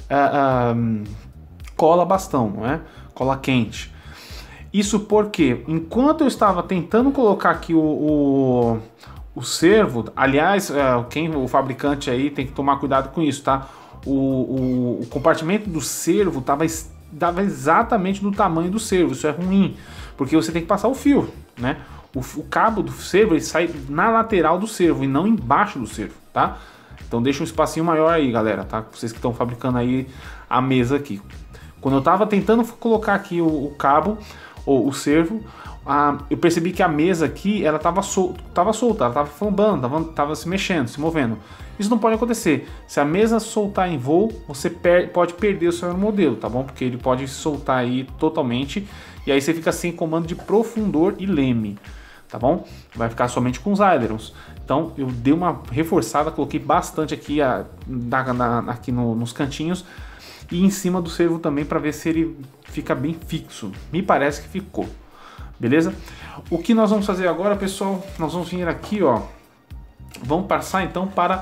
uh, um, cola bastão, não é? Cola quente. Isso porque, enquanto eu estava tentando colocar aqui o, o, o servo, aliás, é, quem, o fabricante aí tem que tomar cuidado com isso, tá? O, o, o compartimento do servo tava, tava exatamente do tamanho do servo, isso é ruim, porque você tem que passar o fio, né? O, o cabo do servo ele sai na lateral do servo e não embaixo do servo, tá? Então deixa um espacinho maior aí, galera, tá? Vocês que estão fabricando aí a mesa aqui. Quando eu estava tentando colocar aqui o, o cabo, ou o servo, ah, eu percebi que a mesa aqui, ela estava sol, tava solta, ela estava flambando, tava, tava se mexendo, se movendo. Isso não pode acontecer. Se a mesa soltar em voo, você per pode perder o seu aeromodelo, tá bom? Porque ele pode soltar aí totalmente, e aí você fica sem comando de profundor e leme, tá bom? Vai ficar somente com os ailerons. Então eu dei uma reforçada, coloquei bastante aqui, a, na, na, aqui no, nos cantinhos, e em cima do servo também, para ver se ele fica bem fixo. Me parece que ficou. Beleza? O que nós vamos fazer agora, pessoal? Nós vamos vir aqui, ó. Vamos passar então para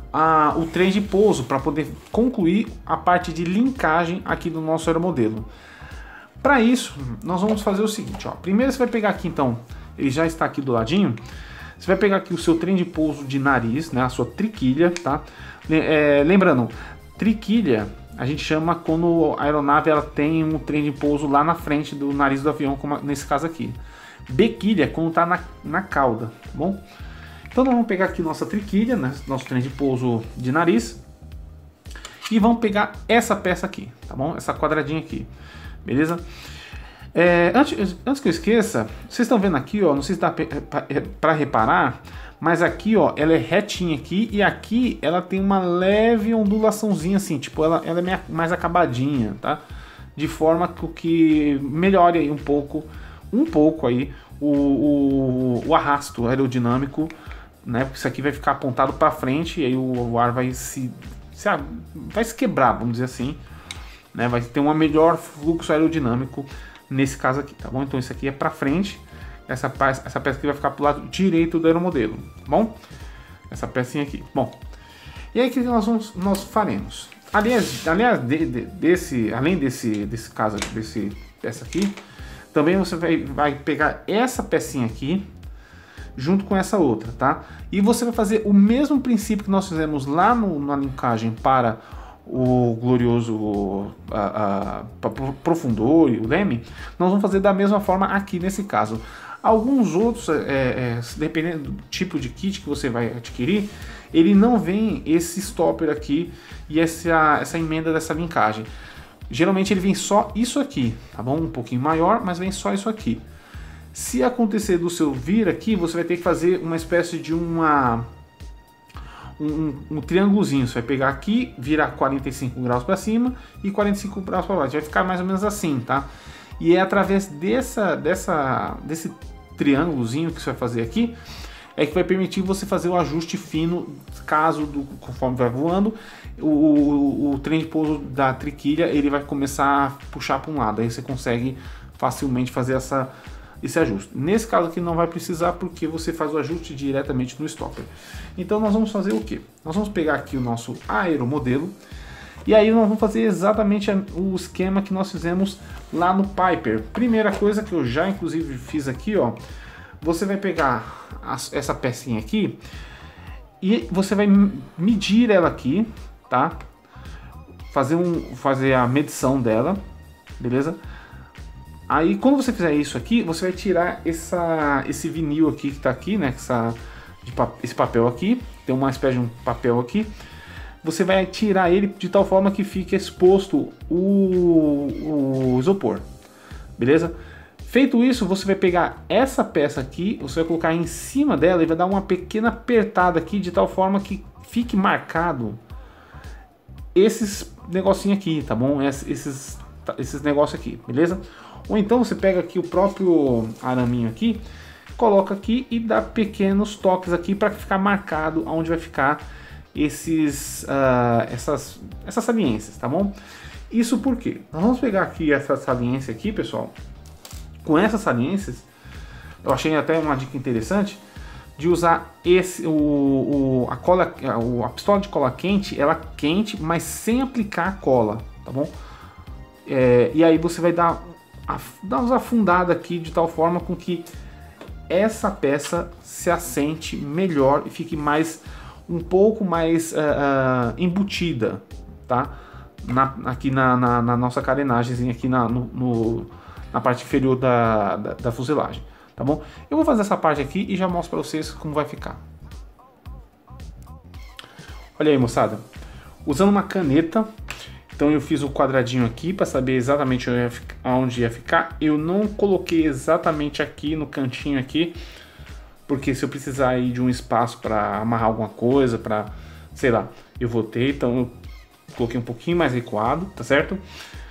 a, o trem de pouso, para poder concluir a parte de linkagem aqui do nosso aeromodelo. Para isso, nós vamos fazer o seguinte, ó. Primeiro você vai pegar aqui então, ele já está aqui do ladinho. Você vai pegar aqui o seu trem de pouso de nariz, né? A sua triquilha, tá? É, lembrando, triquilha a gente chama quando a aeronave ela tem um trem de pouso lá na frente do nariz do avião, como nesse caso aqui. Bequilha é quando está na, na cauda, tá bom? Então nós vamos pegar aqui nossa triquilha, né, nosso trem de pouso de nariz, e vamos pegar essa peça aqui, tá bom? Essa quadradinha aqui, beleza? É, antes, antes que eu esqueça, vocês estão vendo aqui, ó, não sei se dá para reparar, mas aqui, ó, ela é retinha aqui e aqui ela tem uma leve ondulaçãozinha assim, tipo, ela, ela é mais acabadinha, tá? De forma que melhore aí um pouco, um pouco aí o, o, o arrasto aerodinâmico, né? Porque isso aqui vai ficar apontado para frente e aí o, o ar vai se, se, vai se quebrar, vamos dizer assim, né? Vai ter um melhor fluxo aerodinâmico nesse caso aqui, tá bom? Então isso aqui é para frente. Essa peça, essa peça aqui vai ficar pro lado direito do aeromodelo, tá bom? Essa pecinha aqui. Bom, e aí o que nós, vamos, nós faremos? Aliás, aliás de, de, desse, além desse, desse caso, desse peça aqui, também você vai, vai pegar essa pecinha aqui, junto com essa outra, tá? E você vai fazer o mesmo princípio que nós fizemos lá no, na linkagem para o glorioso a, a, profundor e o leme, nós vamos fazer da mesma forma aqui nesse caso. Alguns outros, é, é, dependendo do tipo de kit que você vai adquirir, ele não vem esse stopper aqui e essa, essa emenda dessa linkagem. Geralmente ele vem só isso aqui, tá bom? Um pouquinho maior, mas vem só isso aqui. Se acontecer do seu vir aqui, você vai ter que fazer uma espécie de uma... Um, um triângulozinho, você vai pegar aqui, virar quarenta e cinco graus para cima e quarenta e cinco graus para baixo, vai ficar mais ou menos assim, tá? E é através dessa, dessa, desse triângulozinho que você vai fazer aqui, é que vai permitir você fazer o ajuste fino, caso, do, conforme vai voando, o, o, o trem de pouso da triquilha ele vai começar a puxar para um lado, aí você consegue facilmente fazer essa, esse ajuste. Nesse caso aqui não vai precisar, porque você faz o ajuste diretamente no stopper. Então nós vamos fazer o que? Nós vamos pegar aqui o nosso aeromodelo, e aí nós vamos fazer exatamente o esquema que nós fizemos lá no Piper. Primeira coisa que eu já inclusive fiz aqui, ó, você vai pegar essa pecinha aqui e você vai medir ela aqui, tá? Fazer, um, fazer a medição dela, beleza? Aí quando você fizer isso aqui, você vai tirar essa, esse vinil aqui que tá aqui, né? Essa, esse papel aqui, tem uma espécie de um papel aqui. Você vai tirar ele de tal forma que fique exposto o, o isopor, beleza? Feito isso, você vai pegar essa peça aqui, você vai colocar em cima dela e vai dar uma pequena apertada aqui de tal forma que fique marcado esses negocinhos aqui, tá bom? Esses, esses negócios aqui, beleza? Ou então você pega aqui o próprio araminho aqui, coloca aqui e dá pequenos toques aqui para ficar marcado onde vai ficar esses, uh, essas, essas saliências, tá bom? Isso porque nós vamos pegar aqui essa saliência aqui, pessoal. Com essas saliências, eu achei até uma dica interessante de usar esse, o, o, a, cola, a pistola de cola quente, ela quente, mas sem aplicar a cola, tá bom? É, e aí você vai dar, dar uns afundadas aqui de tal forma com que essa peça se assente melhor e fique mais um pouco mais uh, uh, embutida, tá? Na, aqui na, na, na nossa carenagem, aqui na, no, no, na parte inferior da, da, da fuselagem, tá bom? Eu vou fazer essa parte aqui e já mostro para vocês como vai ficar. Olha aí, moçada, usando uma caneta, então eu fiz o quadradinho aqui para saber exatamente onde ia ficar. Eu não coloquei exatamente aqui no cantinho aqui, porque se eu precisar aí de um espaço para amarrar alguma coisa, para, sei lá, eu vou ter, então eu coloquei um pouquinho mais recuado, tá certo?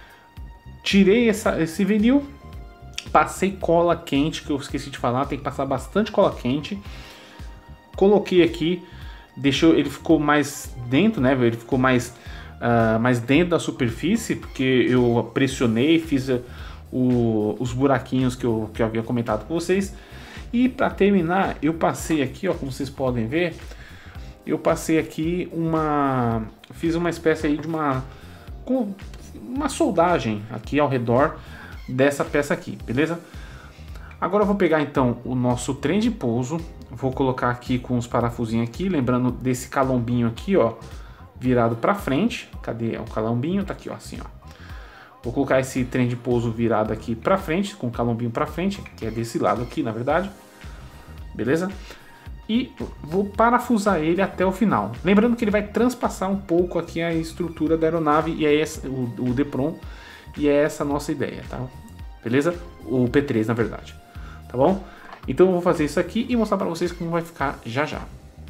Tirei essa, esse vinil, passei cola quente, que eu esqueci de falar, tem que passar bastante cola quente. Coloquei aqui, deixou, ele ficou mais dentro, né? Ele ficou mais, uh, mais dentro da superfície, porque eu pressionei, fiz uh, o, os buraquinhos que eu, que eu havia comentado com vocês. E para terminar, eu passei aqui, ó, como vocês podem ver, eu passei aqui uma, fiz uma espécie aí de uma, uma soldagem aqui ao redor dessa peça aqui, beleza? Agora eu vou pegar então o nosso trem de pouso, vou colocar aqui com os parafusinhos aqui, lembrando desse calombinho aqui, ó, virado para frente. Cadê o calombinho? Tá aqui, ó, assim, ó. Vou colocar esse trem de pouso virado aqui para frente, com o calombinho para frente, que é desse lado aqui, na verdade. Beleza? E vou parafusar ele até o final. Lembrando que ele vai transpassar um pouco aqui a estrutura da aeronave, e é esse, o, o Depron, e é essa a nossa ideia, tá? Beleza? O P três, na verdade. Tá bom? Então eu vou fazer isso aqui e mostrar para vocês como vai ficar já já.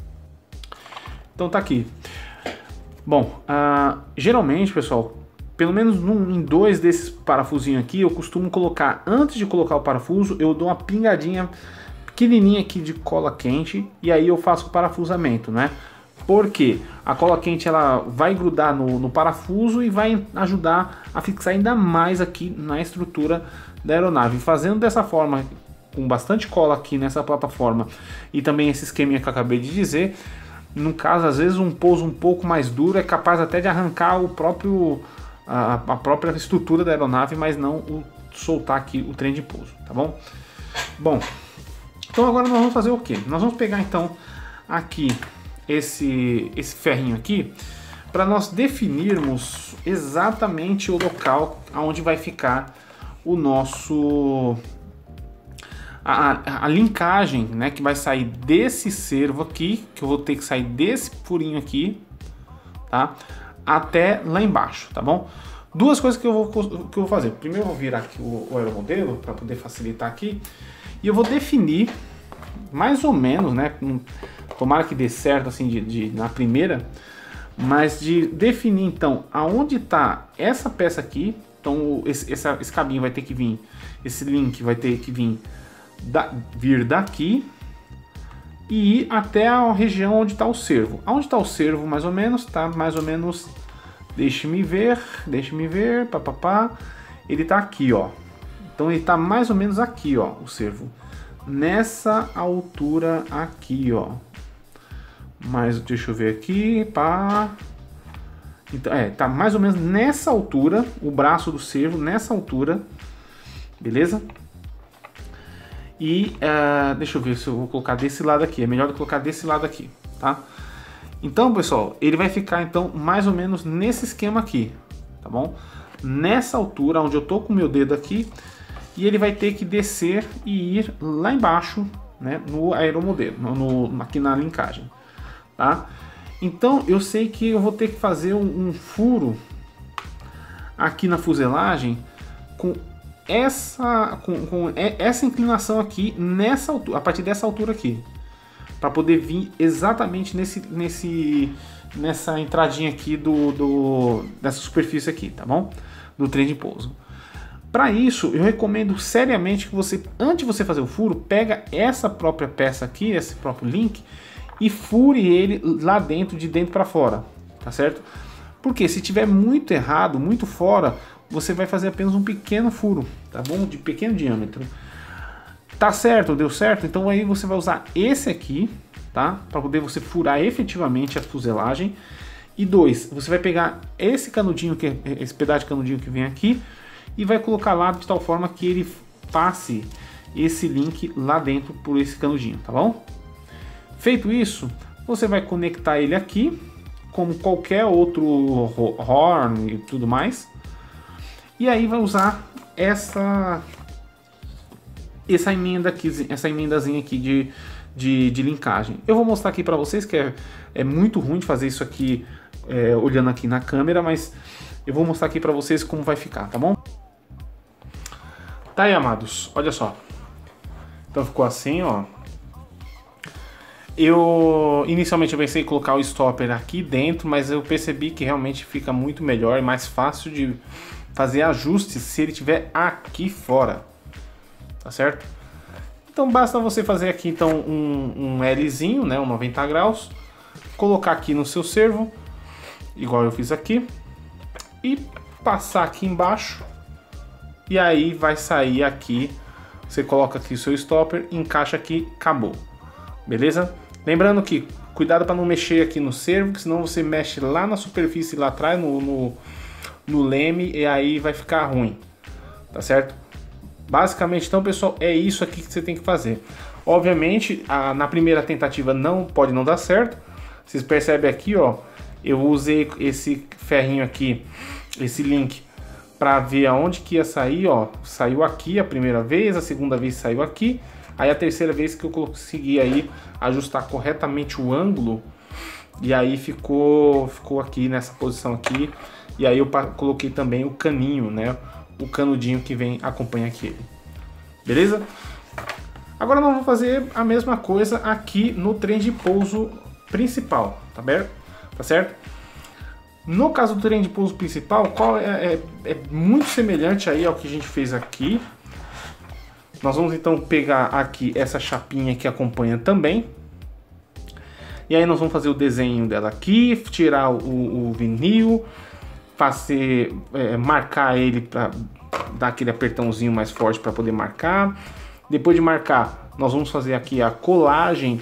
Então tá aqui. Bom, uh, geralmente, pessoal, pelo menos num, em dois desses parafusinhos aqui, eu costumo colocar, antes de colocar o parafuso, eu dou uma pingadinha pequenininha aqui de cola quente, e aí eu faço o parafusamento, né? Porque a cola quente ela vai grudar no, no parafuso e vai ajudar a fixar ainda mais aqui na estrutura da aeronave. Fazendo dessa forma, com bastante cola aqui nessa plataforma, e também esse esqueminha que eu acabei de dizer, no caso, às vezes um pouso um pouco mais duro é capaz até de arrancar o próprio A, a própria estrutura da aeronave, mas não o, soltar aqui o trem de pouso, tá bom? Bom, então agora nós vamos fazer o que? Nós vamos pegar então aqui esse, esse ferrinho aqui para nós definirmos exatamente o local onde vai ficar o nosso a, a, a linkagem, né, que vai sair desse servo aqui, que eu vou ter que sair desse furinho aqui, tá? Até lá embaixo, tá bom? Duas coisas que eu vou, que eu vou fazer. Primeiro eu vou virar aqui o, o aeromodelo para poder facilitar aqui, e eu vou definir mais ou menos, né? Tomara que dê certo assim de, de, na primeira, mas de definir então aonde está essa peça aqui. Então esse, essa, esse cabinho vai ter que vir, esse link vai ter que vir da, vir daqui e ir até a região onde está o servo. Onde está o servo, mais ou menos, tá mais ou menos, deixe-me ver, deixe-me ver, papapá, ele está aqui, ó. Então ele está mais ou menos aqui, ó, o servo. Nessa altura aqui, ó. Mas deixa eu ver aqui, pá. Então, é, tá mais ou menos nessa altura, o braço do servo, nessa altura, beleza? E uh, deixa eu ver se eu vou colocar desse lado aqui. É melhor eu colocar desse lado aqui, tá? Então, pessoal, ele vai ficar então mais ou menos nesse esquema aqui, tá bom? Nessa altura, onde eu tô com o meu dedo aqui, e ele vai ter que descer e ir lá embaixo, né, no aeromodelo, no, no, aqui na linkagem, tá? Então, eu sei que eu vou ter que fazer um, um furo aqui na fuselagem com essa, com, com essa inclinação aqui, nessa altura, a partir dessa altura aqui, para poder vir exatamente nesse, nesse, nessa entradinha aqui do, do, dessa superfície aqui, tá bom? Do trem de pouso. Para isso, eu recomendo seriamente que você, antes de você fazer o furo, pega essa própria peça aqui, esse próprio link, e fure ele lá dentro, de dentro para fora, tá certo? Porque se tiver muito errado, muito fora, você vai fazer apenas um pequeno furo, tá bom? De pequeno diâmetro. Tá certo? Deu certo? Então aí você vai usar esse aqui, tá? Para poder você furar efetivamente a fuselagem. E dois, você vai pegar esse canudinho, que esse pedaço de canudinho que vem aqui, e vai colocar lá de tal forma que ele passe esse link lá dentro por esse canudinho, tá bom? Feito isso, você vai conectar ele aqui, como qualquer outro horn e tudo mais. E aí vai usar essa essa emenda aqui, essa emendazinha aqui de, de, de linkagem. Eu vou mostrar aqui para vocês que é, é muito ruim de fazer isso aqui é, olhando aqui na câmera, mas eu vou mostrar aqui para vocês como vai ficar, tá bom? Tá aí, amados, olha só. Então ficou assim, ó. Eu inicialmente eu pensei em colocar o stopper aqui dentro, mas eu percebi que realmente fica muito melhor e mais fácil de fazer ajustes se ele estiver aqui fora, tá certo? Então basta você fazer aqui então um, um Lzinho, né, um noventa graus, colocar aqui no seu servo, igual eu fiz aqui, e passar aqui embaixo, e aí vai sair aqui, você coloca aqui o seu stopper, encaixa aqui, acabou, beleza? Lembrando que cuidado para não mexer aqui no servo, que senão você mexe lá na superfície, lá atrás, no, no, no leme, e aí vai ficar ruim, tá certo? Basicamente, então, pessoal, é isso aqui que você tem que fazer. Obviamente, a, na primeira tentativa não pode não dar certo. Vocês percebem aqui, ó, eu usei esse ferrinho aqui, esse link, para ver aonde que ia sair, ó. Saiu aqui a primeira vez, a segunda vez saiu aqui. Aí a terceira vez que eu consegui aí ajustar corretamente o ângulo, e aí ficou, ficou aqui nessa posição aqui. E aí eu coloquei também o caninho, né? O canudinho que vem acompanha aquele. Beleza? Agora nós vamos fazer a mesma coisa aqui no trem de pouso principal, tá bem? Tá certo? No caso do trem de pouso principal, qual é, é, é muito semelhante aí ao que a gente fez aqui. Nós vamos então pegar aqui essa chapinha que acompanha também. E aí nós vamos fazer o desenho dela aqui, tirar o, o vinil, fazer, é, marcar ele para dar aquele apertãozinho mais forte para poder marcar. Depois de marcar, nós vamos fazer aqui a colagem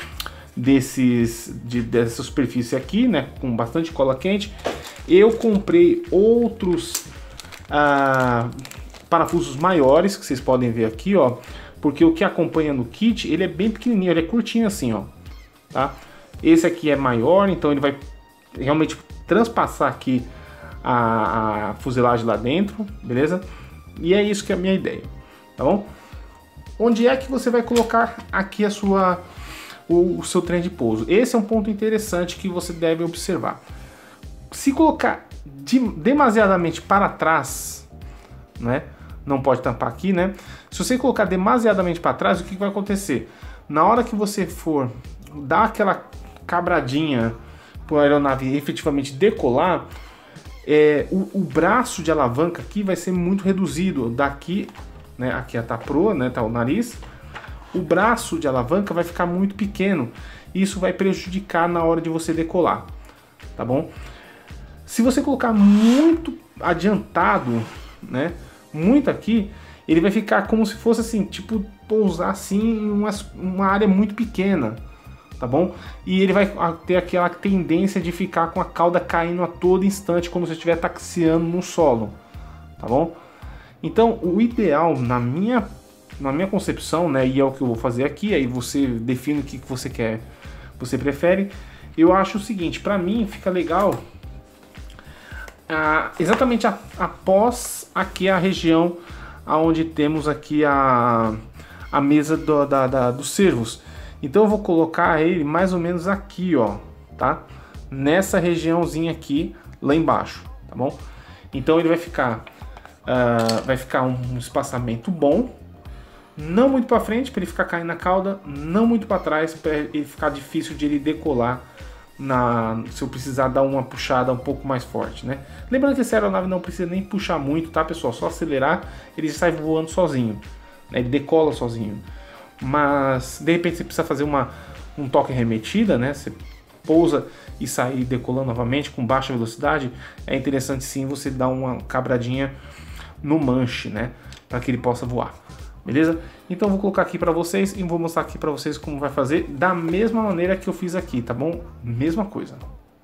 desses, de, dessa superfície aqui, né, com bastante cola quente. Eu comprei outros ah, parafusos maiores, que vocês podem ver aqui, ó, porque o que acompanha no kit, ele é bem pequenininho, ele é curtinho assim, ó, tá? Esse aqui é maior, então ele vai realmente transpassar aqui a, a fuselagem lá dentro, beleza? E é isso que é a minha ideia, tá bom? Onde é que você vai colocar aqui a sua, o, o seu trem de pouso? Esse é um ponto interessante que você deve observar. Se colocar de, demasiadamente para trás, né? Não pode tampar aqui, né? Se você colocar demasiadamente para trás, o que vai acontecer? Na hora que você for dar aquela cabradinha para a aeronave efetivamente decolar, é, o, o braço de alavanca aqui vai ser muito reduzido. Daqui, né? Aqui tá a proa, né? Tá o nariz. o braço de alavanca vai ficar muito pequeno. E isso vai prejudicar na hora de você decolar, tá bom? Se você colocar muito adiantado, né, muito aqui, ele vai ficar como se fosse assim, tipo pousar assim em uma, uma área muito pequena, tá bom? E ele vai ter aquela tendência de ficar com a cauda caindo a todo instante, como se estiver taxiando no solo, tá bom? Então, o ideal, na minha, na minha concepção, né, e é o que eu vou fazer aqui, aí você define o que você quer, você prefere. Eu acho o seguinte, para mim fica legal ah, exatamente a, após aqui a região onde temos aqui a, a mesa do, da, da, dos servos. Então eu vou colocar ele mais ou menos aqui, ó, tá? Nessa regiãozinha aqui, lá embaixo, tá bom? Então ele vai ficar, uh, vai ficar um, um espaçamento bom, não muito para frente para ele ficar caindo na cauda, não muito para trás para ele ficar difícil de ele decolar na, se eu precisar dar uma puxada um pouco mais forte, né? Lembrando que essa aeronave não precisa nem puxar muito, tá, pessoal? Só acelerar, ele sai voando sozinho, né? Ele decola sozinho. Mas de repente você precisa fazer uma, um toque remetida, né? Você pousa e sair decolando novamente com baixa velocidade. É interessante sim você dar uma cabradinha no manche, né? Para que ele possa voar, beleza? Então vou colocar aqui para vocês e vou mostrar aqui para vocês como vai fazer da mesma maneira que eu fiz aqui, tá bom? Mesma coisa.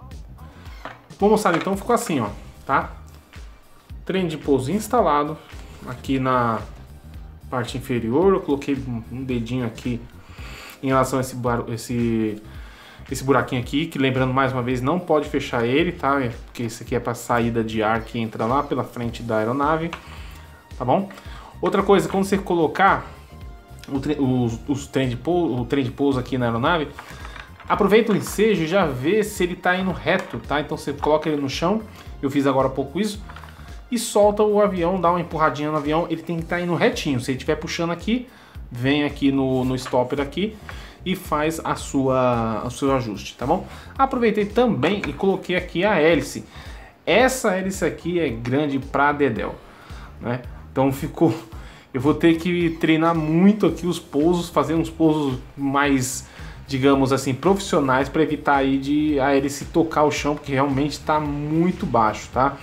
Vou mostrar então, ficou assim, ó, tá? Trem de pouso instalado aqui na parte inferior. Eu coloquei um dedinho aqui em relação a esse, esse, esse buraquinho aqui, que lembrando mais uma vez, não pode fechar ele, tá? Porque esse aqui é para saída de ar que entra lá pela frente da aeronave, tá bom? Outra coisa, quando você colocar o, os, os trem de pouso, o trem de pouso aqui na aeronave, aproveita o ensejo e já vê se ele está indo reto, tá? Então você coloca ele no chão, eu fiz agora há pouco isso, e solta o avião, dá uma empurradinha no avião, ele tem que estar tá indo retinho. Se ele estiver puxando aqui, vem aqui no, no stopper aqui e faz a sua, o seu ajuste, tá bom? Aproveitei também e coloquei aqui a hélice. Essa hélice aqui é grande pra dedéu, né? Então ficou... Eu vou ter que treinar muito aqui os pousos, fazer uns pousos mais, digamos assim, profissionais, para evitar aí de a hélice tocar o chão, porque realmente está muito baixo, tá?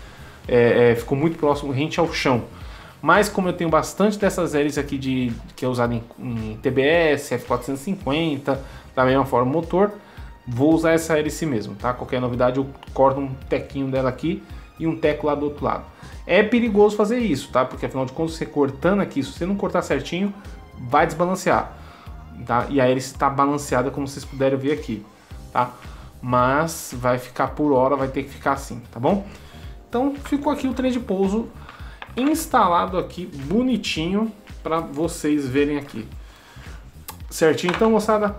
É, é, ficou muito próximo, rente ao chão. Mas como eu tenho bastante dessas hélices aqui de, que é usado em, em T B S, F quatrocentos e cinquenta, da mesma forma motor, vou usar essa hélice mesmo, tá? Qualquer novidade eu corto um tequinho dela aqui e um teco lá do outro lado. É perigoso fazer isso, tá? Porque afinal de contas, você cortando aqui, se você não cortar certinho, vai desbalancear, tá? E a hélice está balanceada, como vocês puderem ver aqui, tá? Mas vai ficar por hora, vai ter que ficar assim, tá bom? Então ficou aqui o trem de pouso instalado aqui, bonitinho, para vocês verem aqui. Certinho? Então, moçada,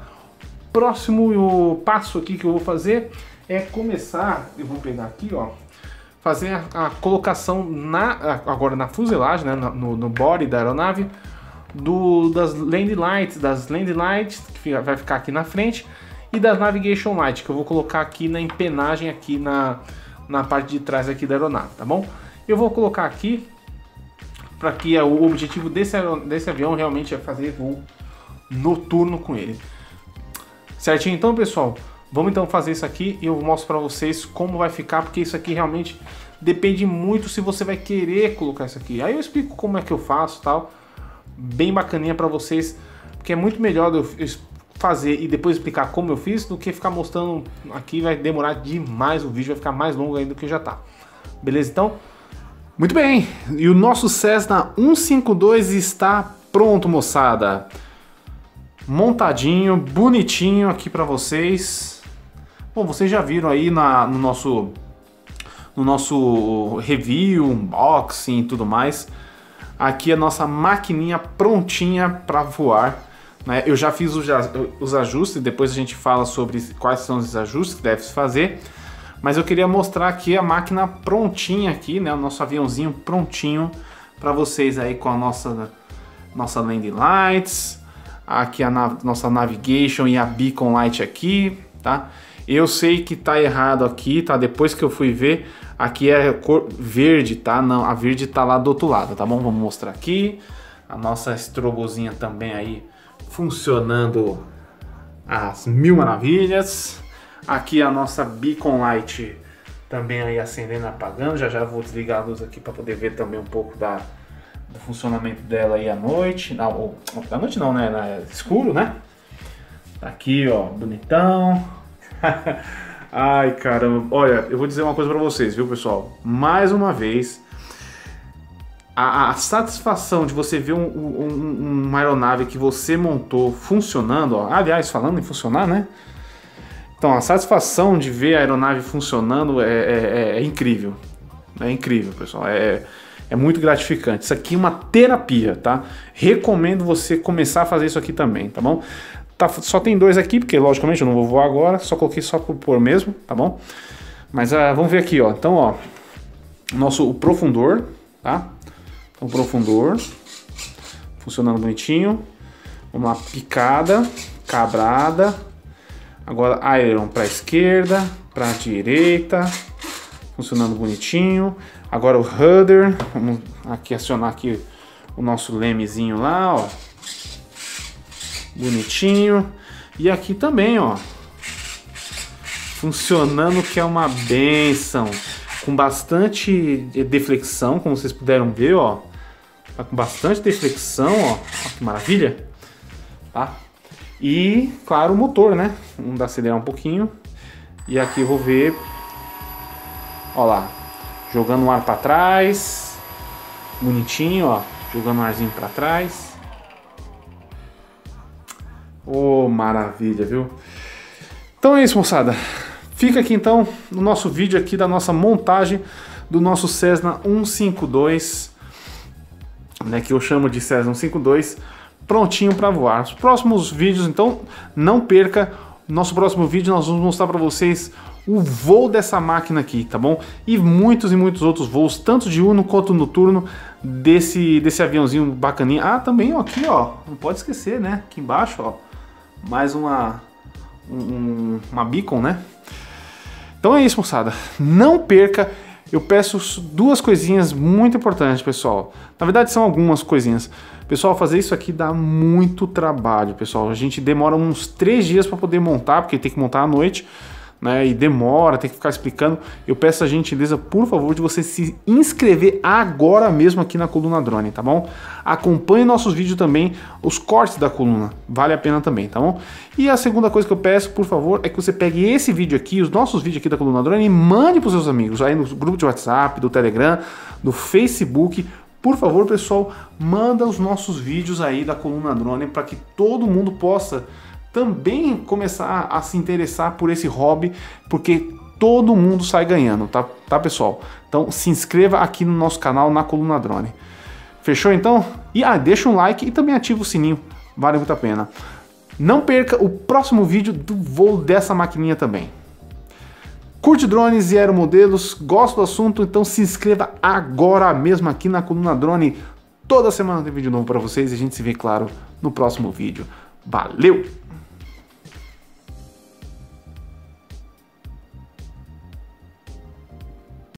próximo passo aqui que eu vou fazer é começar, eu vou pegar aqui, ó, fazer a, a colocação na, agora na fuselagem, né, no, no body da aeronave, do, das land lights, das land lights que vai ficar aqui na frente, e das navigation lights que eu vou colocar aqui na empenagem, aqui na, na parte de trás aqui da aeronave, tá bom? Eu vou colocar aqui para que o objetivo desse, desse avião realmente é fazer voo noturno com ele. Certinho? Então, pessoal, vamos então fazer isso aqui e eu mostro para vocês como vai ficar, porque isso aqui realmente depende muito se você vai querer colocar isso aqui. Aí eu explico como é que eu faço, tal, bem bacaninha para vocês, porque é muito melhor eu fazer e depois explicar como eu fiz do que ficar mostrando aqui, vai demorar demais o vídeo, vai ficar mais longo ainda do que já tá. Beleza, então? Muito bem, e o nosso Cessna cento e cinquenta e dois está pronto, moçada. Montadinho, bonitinho aqui para vocês. Bom, vocês já viram aí na, no, nosso, no nosso review, unboxing e tudo mais. Aqui a nossa maquininha prontinha para voar, né? Eu já fiz os, os ajustes, depois a gente fala sobre quais são os ajustes que deve se fazer. Mas eu queria mostrar aqui a máquina prontinha aqui, né? O nosso aviãozinho prontinho para vocês aí com a nossa, nossa landing lights. Aqui a nav nossa navigation e a beacon light aqui, tá? Eu sei que tá errado aqui, tá? Depois que eu fui ver, aqui é cor verde, tá? Não, a verde tá lá do outro lado, tá bom? Vamos mostrar aqui. A nossa estrobozinha também aí funcionando às mil maravilhas. Aqui a nossa Beacon Light também aí acendendo e apagando. Já já vou desligar a luz aqui para poder ver também um pouco da, do funcionamento dela aí à noite. Não, ou, à noite não, né? Na, escuro, né? Tá aqui, ó, bonitão. Ai, caramba. Olha, eu vou dizer uma coisa para vocês, viu, pessoal? Mais uma vez, a, a satisfação de você ver um, um, uma aeronave que você montou funcionando, ó. Aliás, falando em funcionar, né? Então, a satisfação de ver a aeronave funcionando é, é, é incrível. É incrível, pessoal. É, é muito gratificante. Isso aqui é uma terapia, tá? Recomendo você começar a fazer isso aqui também, tá bom? Tá, só tem dois aqui, porque logicamente eu não vou voar agora. Só coloquei só por pôr mesmo, tá bom? Mas uh, vamos ver aqui, ó. Então, ó. Nosso o profundor, tá? Então, profundor. Funcionando bonitinho. Vamos lá, picada, cabrada. Agora aileron para a esquerda, para a direita, funcionando bonitinho. Agora o rudder, vamos aqui acionar aqui o nosso lemezinho lá, ó, bonitinho. E aqui também, ó, funcionando que é uma benção, com bastante deflexão, como vocês puderam ver, ó, tá com bastante deflexão, ó, ó que maravilha, tá? E, claro, o motor, né? Vamos acelerar um pouquinho. E aqui eu vou ver. Ó lá. Jogando o ar para trás. Bonitinho, ó. Jogando o arzinho para trás. Oh, maravilha, viu? Então é isso, moçada. Fica aqui, então, no nosso vídeo aqui da nossa montagem do nosso Cessna cento e cinquenta e dois. Né, que eu chamo de Cessna cento e cinquenta e dois. Prontinho para voar. Os próximos vídeos, então, não perca. Nosso próximo vídeo nós vamos mostrar para vocês o voo dessa máquina aqui, tá bom? E muitos e muitos outros voos, tanto diurno quanto noturno, desse, desse aviãozinho bacaninha. Ah, também ó, aqui, ó, não pode esquecer, né? Aqui embaixo, ó, mais uma, um, uma beacon, né? Então é isso, moçada. Não perca. Eu peço duas coisinhas muito importantes, pessoal. Na verdade, são algumas coisinhas. Pessoal, fazer isso aqui dá muito trabalho, pessoal. A gente demora uns três dias para poder montar, porque tem que montar à noite, né? E demora, tem que ficar explicando. Eu peço a gentileza, por favor, de você se inscrever agora mesmo aqui na Coluna Drone, tá bom? Acompanhe nossos vídeos também, os cortes da coluna. Vale a pena também, tá bom? E a segunda coisa que eu peço, por favor, é que você pegue esse vídeo aqui, os nossos vídeos aqui da Coluna Drone, e mande para os seus amigos, aí no grupo de WhatsApp, do Telegram, do Facebook. Por favor, pessoal, manda os nossos vídeos aí da Coluna Drone para que todo mundo possa também começar a se interessar por esse hobby, porque todo mundo sai ganhando, tá, tá pessoal? Então se inscreva aqui no nosso canal na Coluna Drone. Fechou então? E ah, deixa um like e também ativa o sininho, vale muito a pena. Não perca o próximo vídeo do voo dessa maquininha também. Curte drones e aeromodelos, gosta do assunto, então se inscreva agora mesmo aqui na Coluna Drone. Toda semana tem vídeo novo para vocês e a gente se vê, claro, no próximo vídeo. Valeu!